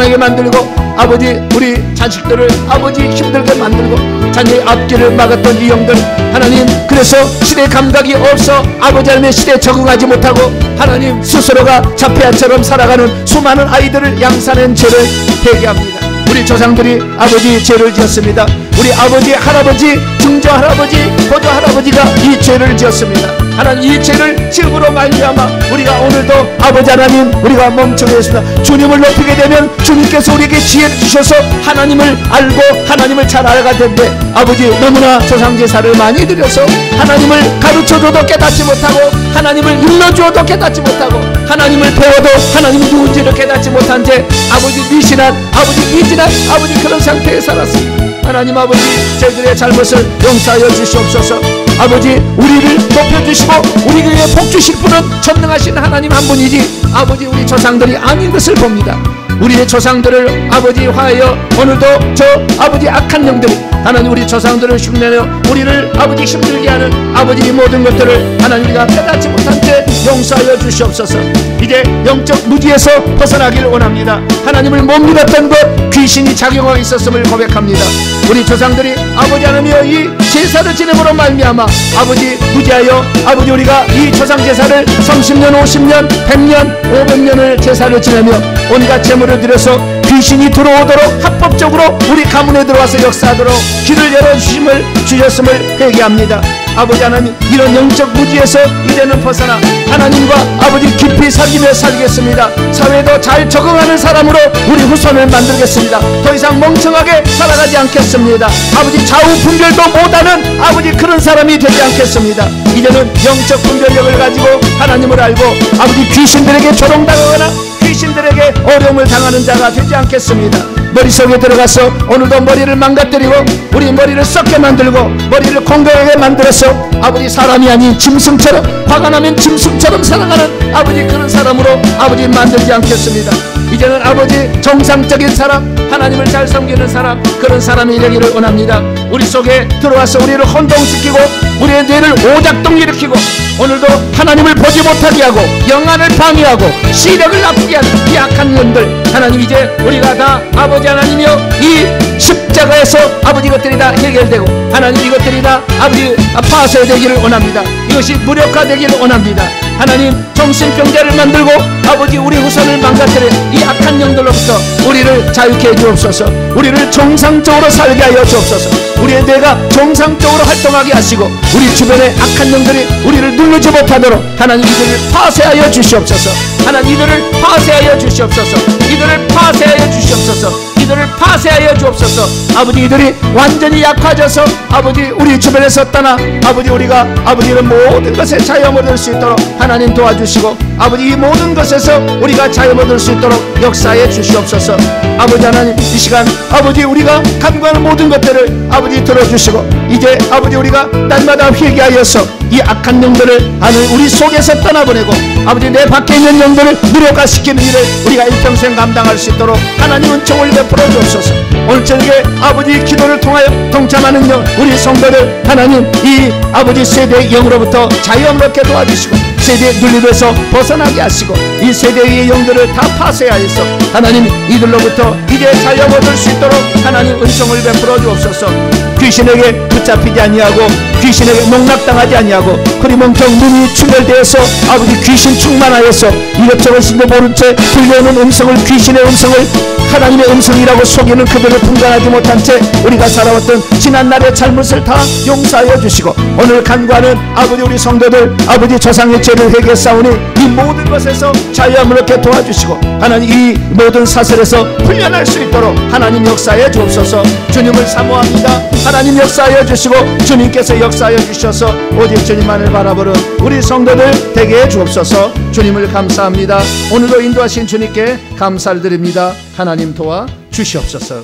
불안하게 만들고 아버지 우리 자식들을 아버지 힘들게 만들고 자녀의 앞길을 막았던 이 영들 하나님, 그래서 시대 감각이 없어 아버지 하나님의 시대에 적응하지 못하고 하나님 스스로가 자폐아처럼 살아가는 수많은 아이들을 양산한 죄를 회개합니다. 우리 조상들이 아버지 죄를 지었습니다. 우리 아버지, 할아버지, 증조 할아버지, 보조 할아버지가 이 죄를 지었습니다. 하나님, 이 죄를 지음으로 말미암아 우리가 오늘도 아버지 하나님 우리가 멍청했습니다. 주님을 높이게 되면 주님께서 우리에게 지혜를 주셔서 하나님을 알고 하나님을 잘 알아갈 텐데 아버지 너무나 조상제사를 많이 드려서 하나님을 가르쳐줘도 깨닫지 못하고 하나님을 일러주어도 깨닫지 못하고 하나님을 배워도 하나님이 누군지를 깨닫지 못한 채 아버지 미신한 아버지 미진한 아버지 그런 상태에 살았습니다. 하나님 아버지, 저희들의 잘못을 용서하여 주시옵소서. 아버지, 우리를 높여주시고 우리 교회에 복 주실 분은 전능하신 하나님 한 분이지 아버지 우리 조상들이 아닌 것을 봅니다. 우리의 조상들을 아버지 화하여 오늘도 저 아버지 악한 영들이 하나님 우리 조상들을 흉내내어 우리를 아버지 힘들게 하는 아버지 이 모든 것들을 하나님 우리가 깨닫지 못한 채 용서하여 주시옵소서. 이제 영적 무지에서 벗어나기를 원합니다. 하나님을 못 믿었던 것 귀신이 작용하고 있었음을 고백합니다. 우리 조상들이 아버지 하나님이여 이 제사를 지내므로 말미암아 아버지 무지하여 아버지 우리가 이 조상 제사를 삼십 년 오십 년 백 년 오백 년을 제사를 지내며 온갖 제물을 드려서 귀신이 들어오도록 합법적으로 우리 가문에 들어와서 역사하도록 길을 열어주심을 주셨음을 회개합니다. 아버지 하나님, 이런 영적 무지에서 이제는 벗어나 하나님과 아버지 깊이 사귀며 살겠습니다. 사회도 잘 적응하는 사람으로 우리 후손을 만들겠습니다. 더 이상 멍청하게 살아가지 않겠습니다. 아버지 좌우 분별도 못하는 아버지 그런 사람이 되지 않겠습니다. 이제는 영적 분별력을 가지고 하나님을 알고 아버지 귀신들에게 조롱당하거나 귀신들에게 어려움을 당하는 자가 되지 않겠습니다. 머릿속에 들어가서 오늘도 머리를 망가뜨리고 우리 머리를 썩게 만들고 머리를 공격하게 만들어서 아버지 사람이 아닌 짐승처럼 화가 나면 짐승처럼 살아가는 아버지 그런 사람으로 아버지 만들지 않겠습니다. 이제는 아버지 정상적인 사람, 하나님을 잘 섬기는 사람, 그런 사람이 되기를 원합니다. 우리 속에 들어와서 우리를 혼동시키고 우리의 뇌를 오작동 일으키고 오늘도 하나님을 보지 못하게 하고 영안을 방해하고 시력을 나쁘게 하는 이 악한 년들 하나님, 이제 우리가 다 아버지 하나님이여 이 십자가에서 아버지 이것들이 다 해결되고 하나님 이것들이 다 아버지 파쇄되기를 원합니다. 이것이 무력화되기를 원합니다. 하나님, 정신병자를 만들고 아버지 우리 후손을 망가뜨려 이 악한 영들로부터 우리를 자유케 해주옵소서. 우리를 정상적으로 살게 하여 주옵소서. 우리의 뇌가 정상적으로 활동하게 하시고 우리 주변의 악한 영들이 우리를 누르지 못하도록 하나님 이들을 파쇄하여 주시옵소서. 하나님 이들을 파쇄하여 주시옵소서. 이들을 파쇄하여 주시옵소서. 이들을 파쇄하여 주옵소서. 아버지 이들이 완전히 약화져서 아버지 우리 주변에서 떠나 아버지 우리가 아버지는 모든 것에 자유 얻을 수 있도록 하나님 도와주시고 아버지 이 모든 것에서 우리가 자유 얻을 수 있도록 역사해 주시옵소서. 아버지 하나님, 이 시간 아버지 우리가 간구하는 모든 것들을 아버지 들어주시고 이제 아버지 우리가 날마다 회개하여서 이 악한 영들을 하늘 우리 속에서 떠나보내고 아버지 내 밖에 있는 영들을 무력화시키는 일을 우리가 일평생 감당할 수 있도록 하나님 은총을 베풀어 주옵소서. 오늘 저녁에 아버지 기도를 통하여 동참하는 영 우리 성도를 하나님 이 아버지 세대의 영으로부터 자유롭게 도와주시고 세대의 눌림에서 벗어나게 하시고 이 세대의 영들을 다 파쇄하여서 하나님 이들로부터 이제 자유 얻을 수 있도록 하나님 은총을 베풀어 주옵소서. 귀신에게 붙잡히지 아니하고 귀신에게 농락당하지 아니하고 흐리멍텅 눈이 충혈되어서 아버지 귀신 충만하여서 이것저것인도 모른 채 들려오는 음성을 귀신의 음성을 하나님의 음성이라고 속이는 그들을 분간하지 못한 채 우리가 살아왔던 지난날의 잘못을 다 용서하여 주시고 오늘 간구하는 아버지 우리 성도들 아버지 조상의 죄를 회개했사오니 이 모든 것에서 자유함을 얻게 도와주시고 하나님 이 모든 사슬에서 풀려날 수 있도록 하나님 역사해 주옵소서. 주님을 사모합니다. 하나님 역사하여 주시고 주님께서 역사하여 주셔서 오직 주님만을 바라보는 우리 성도들 되게 해 주옵소서. 주님을 감사합니다. 오늘도 인도하신 주님께 감사를 드립니다. 하나님 도와 주시옵소서.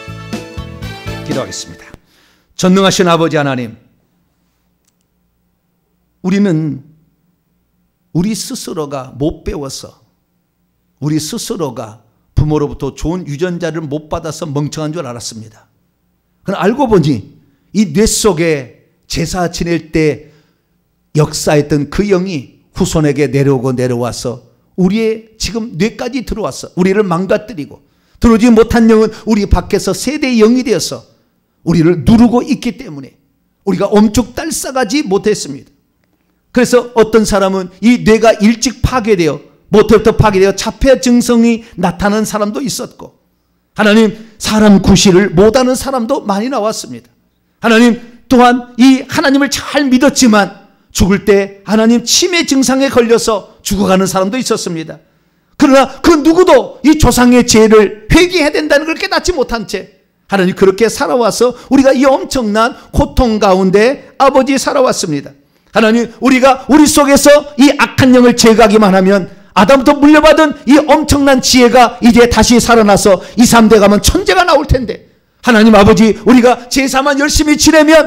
기도하겠습니다. 전능하신 아버지 하나님, 우리는 우리 스스로가 못 배워서 우리 스스로가 부모로부터 좋은 유전자를 못 받아서 멍청한 줄 알았습니다. 그러나 알고 보니 이 뇌 속에 제사 지낼 때 역사했던 그 영이 후손에게 내려오고 내려와서 우리의 지금 뇌까지 들어왔어. 우리를 망가뜨리고 들어오지 못한 영은 우리 밖에서 세대의 영이 되어서 우리를 누르고 있기 때문에 우리가 엄죽달싹하지 못했습니다. 그래서 어떤 사람은 이 뇌가 일찍 파괴되어 모태부터 파괴되어 자폐 증상이 나타나는 사람도 있었고, 하나님 사람 구실을 못하는 사람도 많이 나왔습니다. 하나님 또한 이 하나님을 잘 믿었지만 죽을 때 하나님 치매 증상에 걸려서 죽어가는 사람도 있었습니다. 그러나 그 누구도 이 조상의 죄를 회개해야 된다는 걸 깨닫지 못한 채 하나님 그렇게 살아와서 우리가 이 엄청난 고통 가운데 아버지 살아왔습니다. 하나님 우리가 우리 속에서 이 악한 영을 제거하기만 하면 아담부터 물려받은 이 엄청난 지혜가 이제 다시 살아나서 이, 삼 대 가면 천재가 나올 텐데, 하나님 아버지 우리가 제사만 열심히 지내면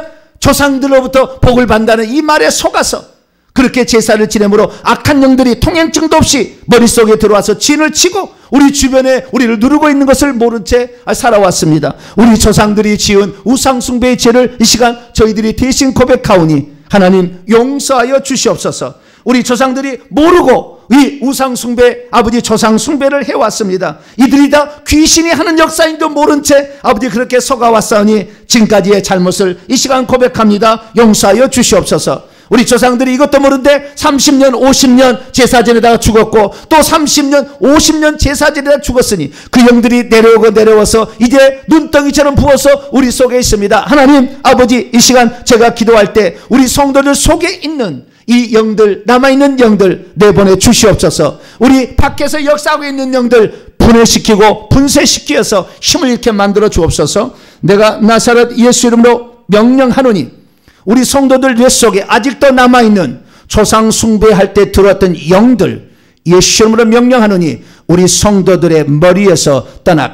조상들로부터 복을 받는다는 이 말에 속아서 그렇게 제사를 지내므로 악한 영들이 통행증도 없이 머릿속에 들어와서 진을 치고 우리 주변에 우리를 누르고 있는 것을 모른 채 살아왔습니다. 우리 조상들이 지은 우상숭배의 죄를 이 시간 저희들이 대신 고백하오니 하나님 용서하여 주시옵소서. 우리 조상들이 모르고 이 우상숭배, 아버지 조상숭배를 해왔습니다. 이들이 다 귀신이 하는 역사인도 모른 채 아버지 그렇게 속아왔사오니 지금까지의 잘못을 이 시간 고백합니다. 용서하여 주시옵소서. 우리 조상들이 이것도 모르는데 삼십 년 오십 년 제사 지내다가 죽었고 또 삼십 년 오십 년 제사 지내다가 죽었으니 그 영들이 내려오고 내려와서 이제 눈덩이처럼 부어서 우리 속에 있습니다. 하나님 아버지 이 시간 제가 기도할 때 우리 성도들 속에 있는 이 영들, 남아있는 영들 내보내 주시옵소서. 우리 밖에서 역사하고 있는 영들 분해시키고 분쇄시켜서 힘을 잃게 만들어 주옵소서. 내가 나사렛 예수 이름으로 명령하노니 우리 성도들 뇌 속에 아직도 남아있는 조상 숭배할 때 들어왔던 영들 예수 이름으로 명령하노니 우리 성도들의 머리에서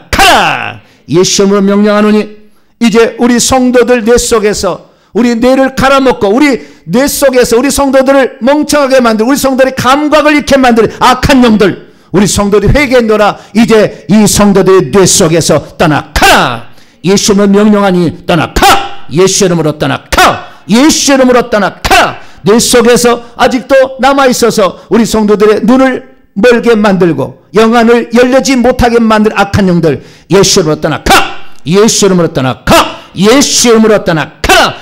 떠나가라. 예수 이름으로 명령하노니 이제 우리 성도들 뇌 속에서 우리 뇌를 갈아먹고 우리 뇌 속에서 우리 성도들을 멍청하게 만들고 우리 성도들의 감각을 잃게 만드는 악한 영들 우리 성도들이 회개하노라. 이제 이 성도들의 뇌 속에서 떠나가라. 예수 이름으로 명령하니 떠나가. 예수 이름으로 떠나가. 예수 이름으로 떠나가. 뇌 속에서 아직도 남아있어서 우리 성도들의 눈을 멀게 만들고 영안을 열리지 못하게 만들 악한 영들 예수 이름으로 떠나가. 예수 이름으로 떠나가. 예수 이름으로 떠나가.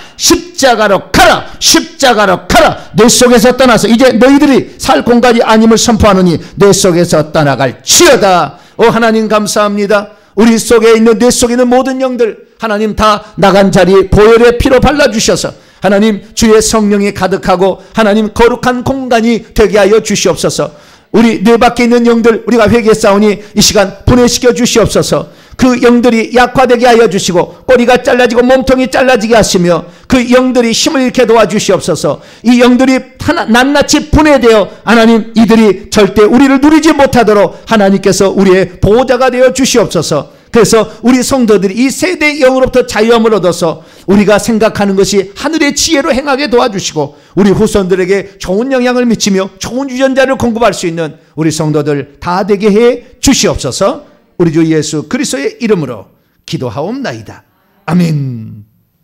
십자가로 가라. 십자가로 가라. 내 속에서 떠나서 이제 너희들이 살 공간이 아님을 선포하느니 내 속에서 떠나갈 지어다. 오 하나님 감사합니다. 우리 속에 있는 내 속에 있는 모든 영들 하나님 다 나간 자리 보혈의 피로 발라주셔서 하나님 주의 성령이 가득하고 하나님 거룩한 공간이 되게 하여 주시옵소서. 우리 뇌 밖에 있는 영들 우리가 회개했사오니 이 시간 분해시켜 주시옵소서. 그 영들이 약화되게 하여 주시고 꼬리가 잘라지고 몸통이 잘라지게 하시며 그 영들이 힘을 잃게 도와주시옵소서. 이 영들이 하나, 낱낱이 분해되어 하나님 이들이 절대 우리를 누리지 못하도록 하나님께서 우리의 보호자가 되어 주시옵소서. 그래서 우리 성도들이 이 세대의 영으로부터 자유함을 얻어서 우리가 생각하는 것이 하늘의 지혜로 행하게 도와주시고 우리 후손들에게 좋은 영향을 미치며 좋은 유전자를 공급할 수 있는 우리 성도들 다 되게 해 주시옵소서. 우리 주 예수 그리스도의 이름으로 기도하옵나이다. 아멘.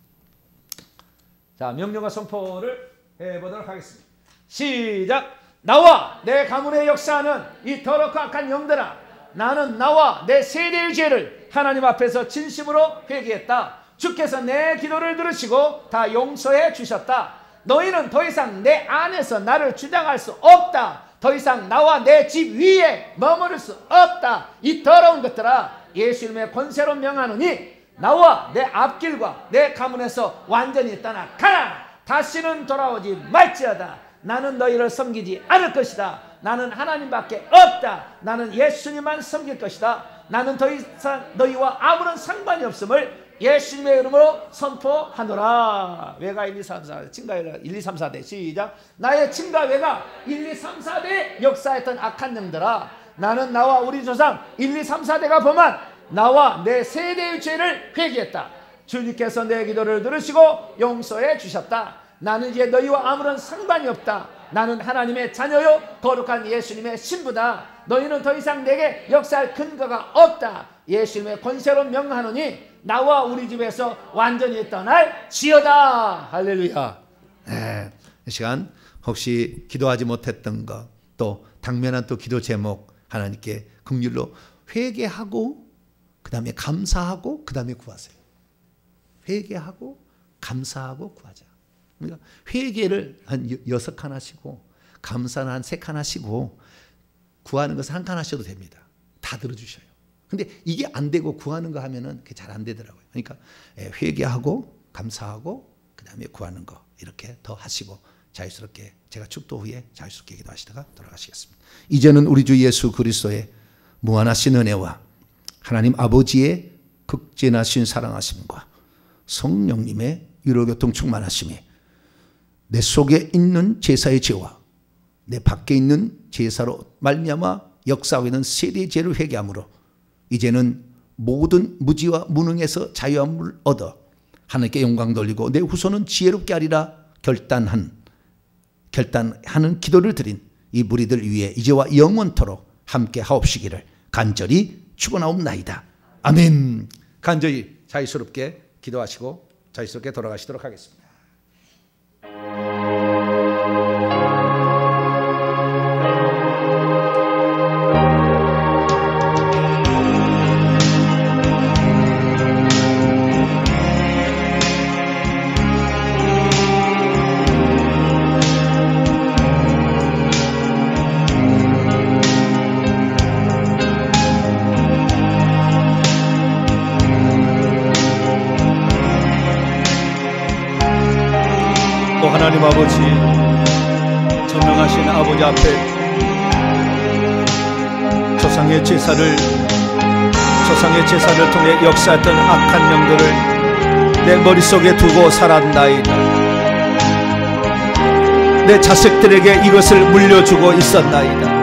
자, 명령과 선포를 해보도록 하겠습니다. 시작. 나와 내 가문의 역사하는 이 더럽고 악한 영들아, 나는 나와 내 세대의 죄를 하나님 앞에서 진심으로 회개했다. 주께서 내 기도를 들으시고 다 용서해 주셨다. 너희는 더 이상 내 안에서 나를 주장할 수 없다. 더 이상 나와 내 집 위에 머무를 수 없다. 이 더러운 것들아, 예수 이름의 권세로 명하노니 나와 내 앞길과 내 가문에서 완전히 떠나가라. 다시는 돌아오지 말지어다. 나는 너희를 섬기지 않을 것이다. 나는 하나님밖에 없다. 나는 예수님만 섬길 것이다. 나는 더 이상 너희와 아무런 상관이 없음을 예수님의 이름으로 선포하노라. 외가 일, 이, 삼, 사 친가 일, 이, 삼, 사 대 시작. 나의 친가 외가 일, 이, 삼, 사 대 역사했던 악한 영들아, 나는 나와 우리 조상 일, 이, 삼, 사 대가 범한 나와 내 세대의 죄를 회개했다. 주님께서 내 기도를 들으시고 용서해 주셨다. 나는 이제 너희와 아무런 상관이 없다. 나는 하나님의 자녀요 거룩한 예수님의 신부다. 너희는 더 이상 내게 역사할 근거가 없다. 예수님의 권세로 명하노니 나와 우리 집에서 완전히 떠날 지어다. 할렐루야. 네, 이 시간 혹시 기도하지 못했던 것, 또 당면한 또 기도 제목 하나님께 긍휼로 회개하고 그 다음에 감사하고 그 다음에 구하세요. 회개하고 감사하고 구하자. 그러니까 회개를 한 여섯 칸 하시고 감사는 한 세 칸 하시고 구하는 것은 한 칸 하셔도 됩니다. 다 들어주셔요. 근데 이게 안 되고 구하는 거 하면은 그게 잘 안 되더라고요. 그러니까 회개하고 감사하고 그 다음에 구하는 거 이렇게 더 하시고 자유스럽게 제가 축도 후에 자유스럽게 기도하시다가 돌아가시겠습니다. 이제는 우리 주 예수 그리스도의 무한하신 은혜와 하나님 아버지의 극진하신 사랑하심과 성령님의 위로교통 충만하심이 내 속에 있는 제사의 죄와 내 밖에 있는 제사로 말미암아 역사하고 있는 세대의 죄를 회개함으로 이제는 모든 무지와 무능에서 자유함을 얻어 하나님께 영광 돌리고 내 후손은 지혜롭게 하리라 결단한 결단하는 기도를 드린 이 무리들 위해 이제와 영원토록 함께 하옵시기를 간절히 축원하옵나이다. 아멘. 간절히 자유스럽게 기도하시고 자유스럽게 돌아가시도록 하겠습니다. 하나님 아버지, 전능하신 아버지 앞에 조상의 제사를 조상의 제사를 통해 역사했던 악한 영들을 내 머릿속에 두고 살았나이다. 내 자식들에게 이것을 물려주고 있었나이다.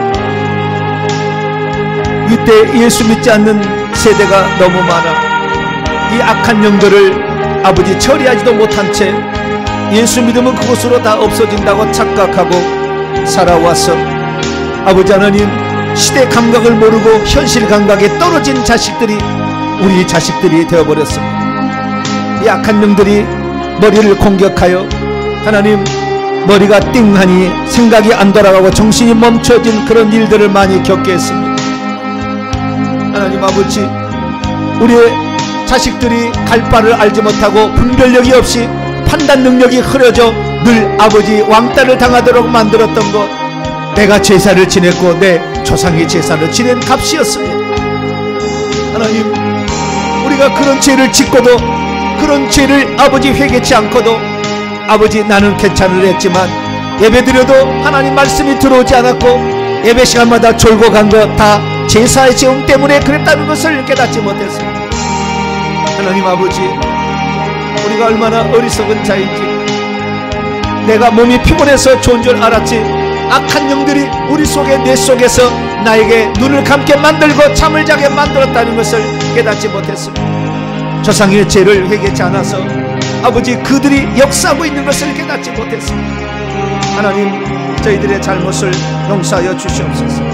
이때 예수 믿지 않는 세대가 너무 많아 이 악한 영들을 아버지 처리하지도 못한 채 예수 믿으면 그곳으로 다 없어진다고 착각하고 살아와서 아버지 하나님 시대 감각을 모르고 현실 감각에 떨어진 자식들이 우리 자식들이 되어버렸습니다. 이 악한 영들이 머리를 공격하여 하나님 머리가 띵하니 생각이 안 돌아가고 정신이 멈춰진 그런 일들을 많이 겪게 했습니다. 하나님 아버지, 우리의 자식들이 갈 바를 알지 못하고 분별력이 없이 판단 능력이 흐려져 늘 아버지 왕따를 당하도록 만들었던 것, 내가 제사를 지냈고 내 조상의 제사를 지낸 값이었습니다. 하나님, 우리가 그런 죄를 짓고도 그런 죄를 아버지 회개치 않고도 아버지 나는 괜찮을 했지만 예배드려도 하나님 말씀이 들어오지 않았고 예배 시간마다 졸고 간 것 다 제사의 제용 때문에 그랬다는 것을 깨닫지 못했습니다. 하나님 아버지, 우리가 얼마나 어리석은 자인지, 내가 몸이 피곤해서 좋은 줄 알았지 악한 영들이 우리 속에 내 속에서 나에게 눈을 감게 만들고 잠을 자게 만들었다는 것을 깨닫지 못했습니다. 조상의 죄를 회개치 않아서 아버지 그들이 역사하고 있는 것을 깨닫지 못했습니다. 하나님, 저희들의 잘못을 용서하여 주시옵소서.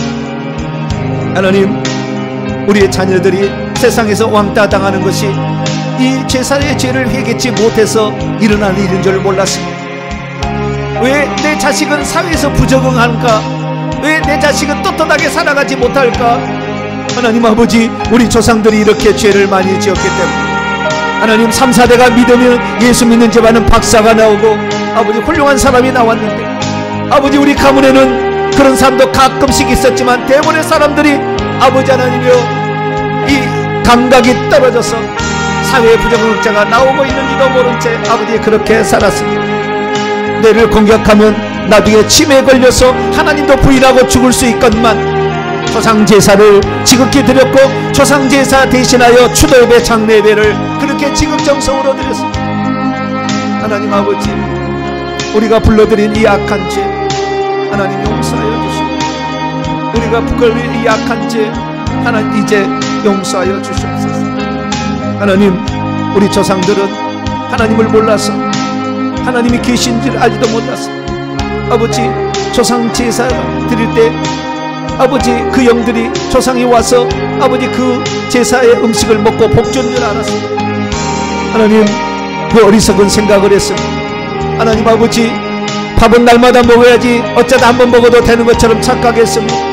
하나님, 우리의 자녀들이 세상에서 왕따 당하는 것이 이 제사의 죄를 회개치 못해서 일어나는 일인 줄 몰랐습니다. 왜 내 자식은 사회에서 부적응할까? 왜 내 자식은 떳떳하게 살아가지 못할까? 하나님 아버지, 우리 조상들이 이렇게 죄를 많이 지었기 때문에 하나님, 삼, 사대가 믿으면 예수 믿는 집안은 박사가 나오고 아버지 훌륭한 사람이 나왔는데 아버지 우리 가문에는 그런 사람도 가끔씩 있었지만 대부분의 사람들이 아버지 하나님이여 이 감각이 떨어져서 사회의 부적응자가 나오고 있는지도 모른 채 아버지 그렇게 살았습니다. 뇌를 공격하면 나중에 치매에 걸려서 하나님도 부인하고 죽을 수 있건만 조상제사를 지극히 드렸고 조상제사 대신하여 추도예배 장례예배를 그렇게 지극정성으로 드렸습니다. 하나님 아버지, 우리가 불러드린 이 악한 죄 하나님 용서하여 주시고 우리가 부끄러운 이 악한 죄 하나님 이제 용서하여 주시옵소서. 하나님, 우리 조상들은 하나님을 몰라서 하나님이 계신 줄 알지도 몰랐어. 아버지, 조상 제사 드릴 때 아버지 그 영들이 조상이 와서 아버지 그 제사의 음식을 먹고 복주는 줄 알았어. 하나님, 그 어리석은 생각을 했습니다. 하나님 아버지, 밥은 날마다 먹어야지 어쩌다 한번 먹어도 되는 것처럼 착각했습니다.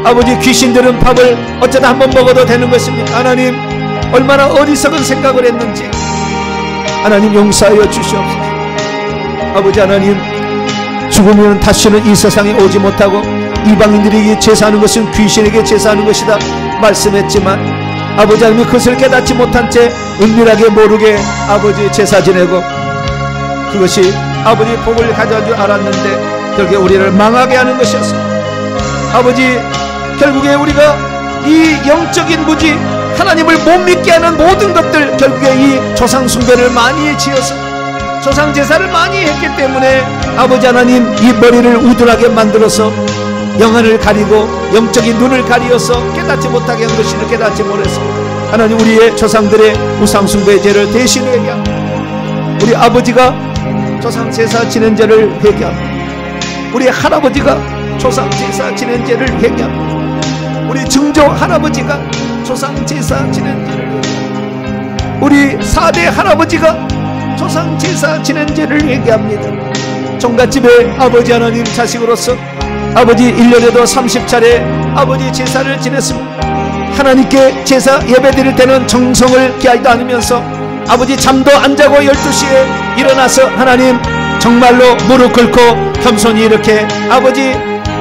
아버지 귀신들은 밥을 어쩌다 한번 먹어도 되는 것입니까? 하나님 얼마나 어리석은 생각을 했는지 하나님 용서하여 주시옵소서. 아버지 하나님 죽으면 다시는 이 세상에 오지 못하고 이방인들에게 제사하는 것은 귀신에게 제사하는 것이다 말씀했지만 아버지 하나님 그것을 깨닫지 못한 채 은밀하게 모르게 아버지 제사 지내고 그것이 아버지 복을 가져온 줄 알았는데 결국에 우리를 망하게 하는 것이었습니다. 아버지 결국에 우리가 이 영적인 무지 하나님을 못 믿게 하는 모든 것들 결국에 이 조상 숭배를 많이 지어서 조상 제사를 많이 했기 때문에 아버지 하나님 이 머리를 우둔하게 만들어서 영안을 가리고 영적인 눈을 가리어서 깨닫지 못하게 한 것을 깨닫지 못했습니다. 하나님 우리의 조상들의 우상 숭배 죄를 대신 회개합니다. 우리 아버지가 조상 제사 지낸 죄를 회개합니다. 우리 할아버지가 조상 제사 지낸 죄를 회개합니다. 우리 증조 할아버지가 조상 제사 지낸 죄를 회개합니다. 우리 사대 할아버지가 조상 제사 지낸 죄를 회개합니다. 종갓집의 아버지 하나님 자식으로서 아버지 일 년에도 삼십 차례 아버지 제사를 지냈습니다. 하나님께 제사 예배 드릴 때는 정성을 기하지도 않으면서 아버지 잠도 안 자고 열두 시에 일어나서 하나님 정말로 무릎 꿇고 겸손히 이렇게 아버지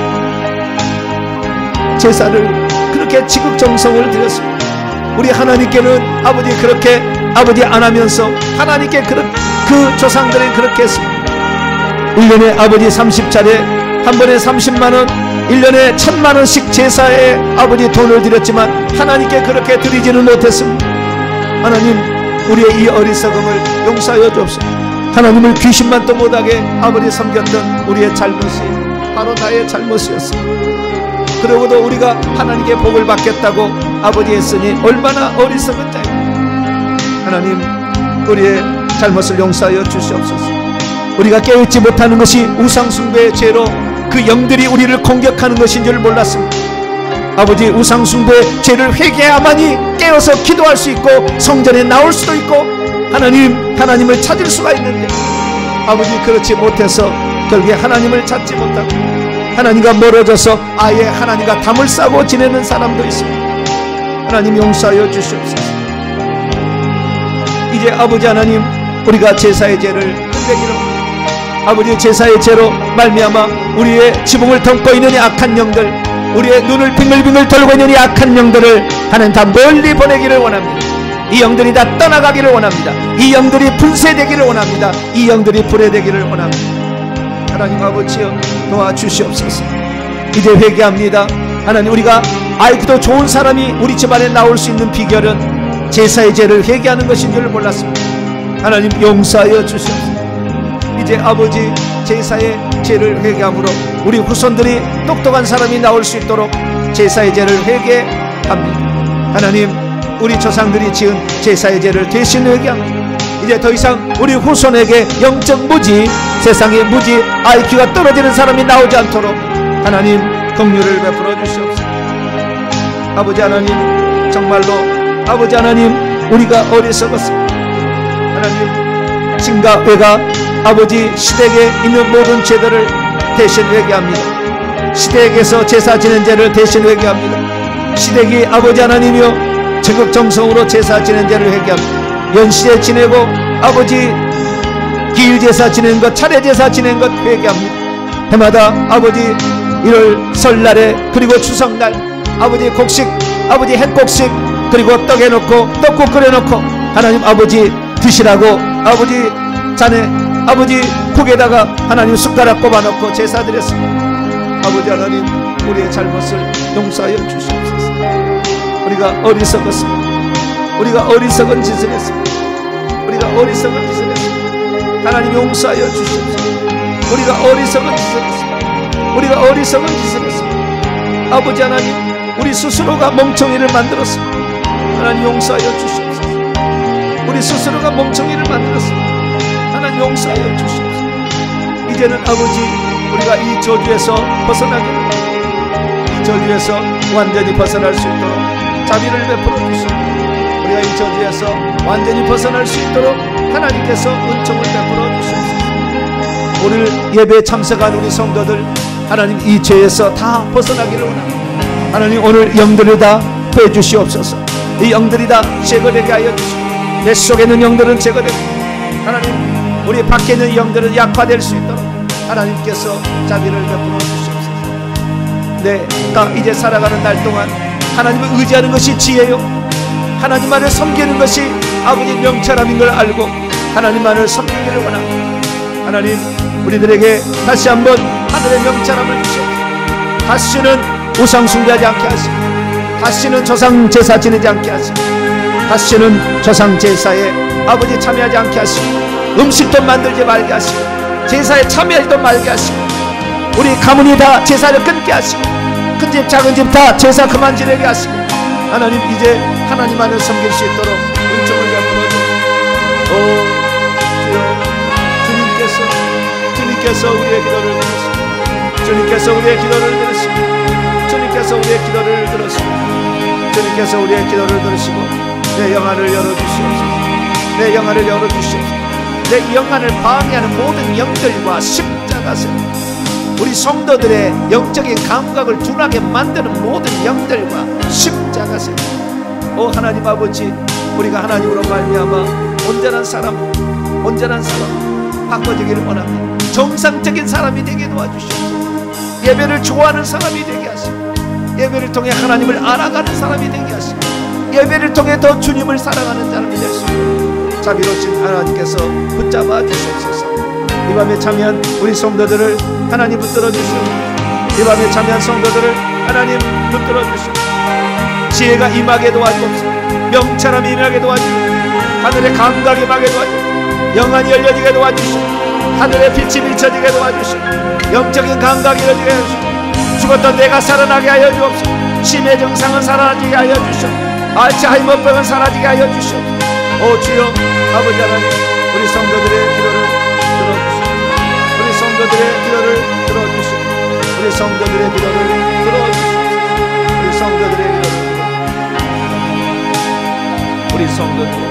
제사를 그렇게 지극정성을 드렸습니다. 우리 하나님께는 아버지 그렇게 아버지 안 하면서 하나님께 그, 그 조상들이 그렇게 했습니다. 일 년에 아버지 삼십 차례 한 번에 삼십만 원 일 년에 천만 원씩 제사에 아버지 돈을 드렸지만 하나님께 그렇게 드리지는 못했습니다. 하나님 우리의 이 어리석음을 용서하여 주옵소서. 하나님을 귀신만도 못하게 아버지 섬겼던 우리의 잘못이 바로 나의 잘못이었습니다. 그러고도 우리가 하나님께 복을 받겠다고 아버지 했으니 얼마나 어리석은 자입니다. 하나님 우리의 잘못을 용서하여 주시옵소서. 우리가 깨닫지 못하는 것이 우상숭배의 죄로 그 영들이 우리를 공격하는 것인 줄 몰랐습니다. 아버지 우상숭배의 죄를 회개해야만이 깨어서 기도할 수 있고 성전에 나올 수도 있고 하나님 하나님을 찾을 수가 있는데 아버지 그렇지 못해서 결국에 하나님을 찾지 못하고 하나님과 멀어져서 아예 하나님과 담을 싸고 지내는 사람도 있습니다. 하나님 용서하여 주시옵소서. 이제 아버지 하나님 우리가 제사의 죄를 끝내기로 아버지 제사의 죄로 말미암아 우리의 지붕을 덮고 있는 이 악한 영들 우리의 눈을 빙글빙글 돌고 있는 이 악한 영들을 하나님 다 멀리 보내기를 원합니다. 이 영들이 다 떠나가기를 원합니다. 이 영들이 분쇄되기를 원합니다. 이 영들이 분해되기를 원합니다. 하나님 아버지여 도와주시옵소서. 이제 회개합니다. 하나님 우리가 아이고도 좋은 사람이 우리 집안에 나올 수 있는 비결은 제사의 죄를 회개하는 것인 줄 몰랐습니다. 하나님 용서하여 주시옵소서. 이제 아버지 제사의 죄를 회개함으로 우리 후손들이 똑똑한 사람이 나올 수 있도록 제사의 죄를 회개합니다. 하나님 우리 조상들이 지은 제사의 죄를 대신 회개합니다. 이제 더 이상 우리 후손에게 영적 무지 세상의 무지 아이큐가 떨어지는 사람이 나오지 않도록 하나님 긍휼을 베풀어 주시옵소서. 아버지 하나님 정말로 아버지 하나님 우리가 어리석었습니다. 하나님 진과 외가 아버지 시댁에 있는 모든 죄들을 대신 회개합니다. 시댁에서 제사 지낸 죄를 대신 회개합니다. 시댁이 아버지 하나님이여 적극정성으로 제사 지낸 죄를 회개합니다. 연시에 지내고 아버지 기일제사 지낸 것 차례제사 지낸 것 회개합니다. 해마다 아버지 일월 설날에 그리고 추석날 아버지 곡식 아버지 햇곡식 그리고 떡 해놓고 떡국 끓여놓고 하나님 아버지 드시라고 아버지 자네 아버지 국에다가 하나님 숟가락 꼽아놓고 제사 드렸습니다. 아버지 하나님 우리의 잘못을 용서하여 주시옵소서. 우리가 어리석었습니다. 우리가 어리석은 짓을 했습니다. 우리가 어리석은 짓을 했습니다. 하나님 용서하여 주시옵소서. 우리가 어리석은 짓을 했습니다. 우리가 어리석은 짓을 했습니다. 아버지 하나님 우리 스스로가 멍청이를 만들었습니다. 하나님 용서하여 주시옵소서. 우리 스스로가 멍청이를 만들었습니다. 하나님 용서하여 주시옵소서. 이제는 아버지 우리가 이 저주에서 벗어나기를 이 저주에서 완전히 벗어날 수 있도록 자비를 베풀어 주시고 우리가 이 저주에서 완전히 벗어날 수 있도록 하나님께서 은총을 베풀어 주시옵소서. 오늘 예배에 참석한 우리 성도들 하나님 이 죄에서 다 벗어나기를 원합니다. 하나님 오늘 영들을 다 구해주시옵소서. 이 영들이 다 제거되게 하여 주시고 내 속에 있는 영들은 제거되고 하나님 우리 밖에 있는 영들은 약화될 수 있도록 하나님께서 자비를 베풀어 주시옵소서. 내가 이제 살아가는 날 동안 하나님을 의지하는 것이 지혜요 하나님만을 섬기는 것이 아버지 명철함인 걸 알고 하나님만을 섬기기를 원합니다. 하나님 우리들에게 다시 한번 하늘의 명철함을 주시옵소서. 다시는 우상 숭배하지 않게 하시고 다시는 조상 제사 지내지 않게 하시고 다시는 조상 제사에 아버지 참여하지 않게 하시고 음식도 만들지 말게 하시고 제사에 참여하지도 말게 하시고 우리 가문이 다 제사를 끊게 하시고 큰 집 작은 집 다 제사 그만 지내게 하시고 하나님 이제 하나님만을 섬길 수 있도록 은총을 베풀어 주시고 오 주여 주님께서 주님께서 우리의 기도를 들으시고 주님께서 우리의 기도를 들으시고 주님께서 우리의 기도를 들으시고 주님께서 우리의 기도를 들으시고 내 영안을 열어주시옵소서. 내 영안을 열어주시옵소서. 내 영안을 방해하는 모든 영들과 십자가세요. 우리 성도들의 영적인 감각을 둔하게 만드는 모든 영들과 십자가세요. 오 하나님 아버지 우리가 하나님으로 말미암아 온전한 사람 온전한 사람 바꿔지기를 원합니다. 정상적인 사람이 되게 도와주시옵소서. 예배를 좋아하는 사람이 되게 하시고 예배를 통해 하나님을 알아가는 사람이 되게 하시고 예배를 통해 더 주님을 사랑하는 사람이 될 수 있도록 자비로우신 하나님께서 붙잡아 주시옵소서. 이 밤에 참여한 우리 성도들을 하나님 붙들어 주시옵소서. 이 밤에 참여한 성도들을 하나님 붙들어 주시옵소서. 지혜가 임하게 도와주옵소서. 명철함이 임하게 도와주옵소서. 하늘의 감각이 임하게 도와주옵소서. 영안이 열려지게 도와주시옵소서. 하늘의 빛이 비춰지게 도와주시옵소서. 영적인 감각이 열리게 해주시옵소서. 죽었던 내가 살아나게 하여 주옵소서. 치매 증상은 사라지게 하여 주시옵소서. 알츠하이머병은 사라지게 하여 주시옵소서. 오 주여 아버지 하나님 우리 성도들의 기도를 들어주시옵소서. 우리 성도들의 기도를 들어주시옵소서. 우리 성도들의 기도를 들어주시옵소서. 우리 성도들의 기도를 들어주시옵소서. 우리 성도들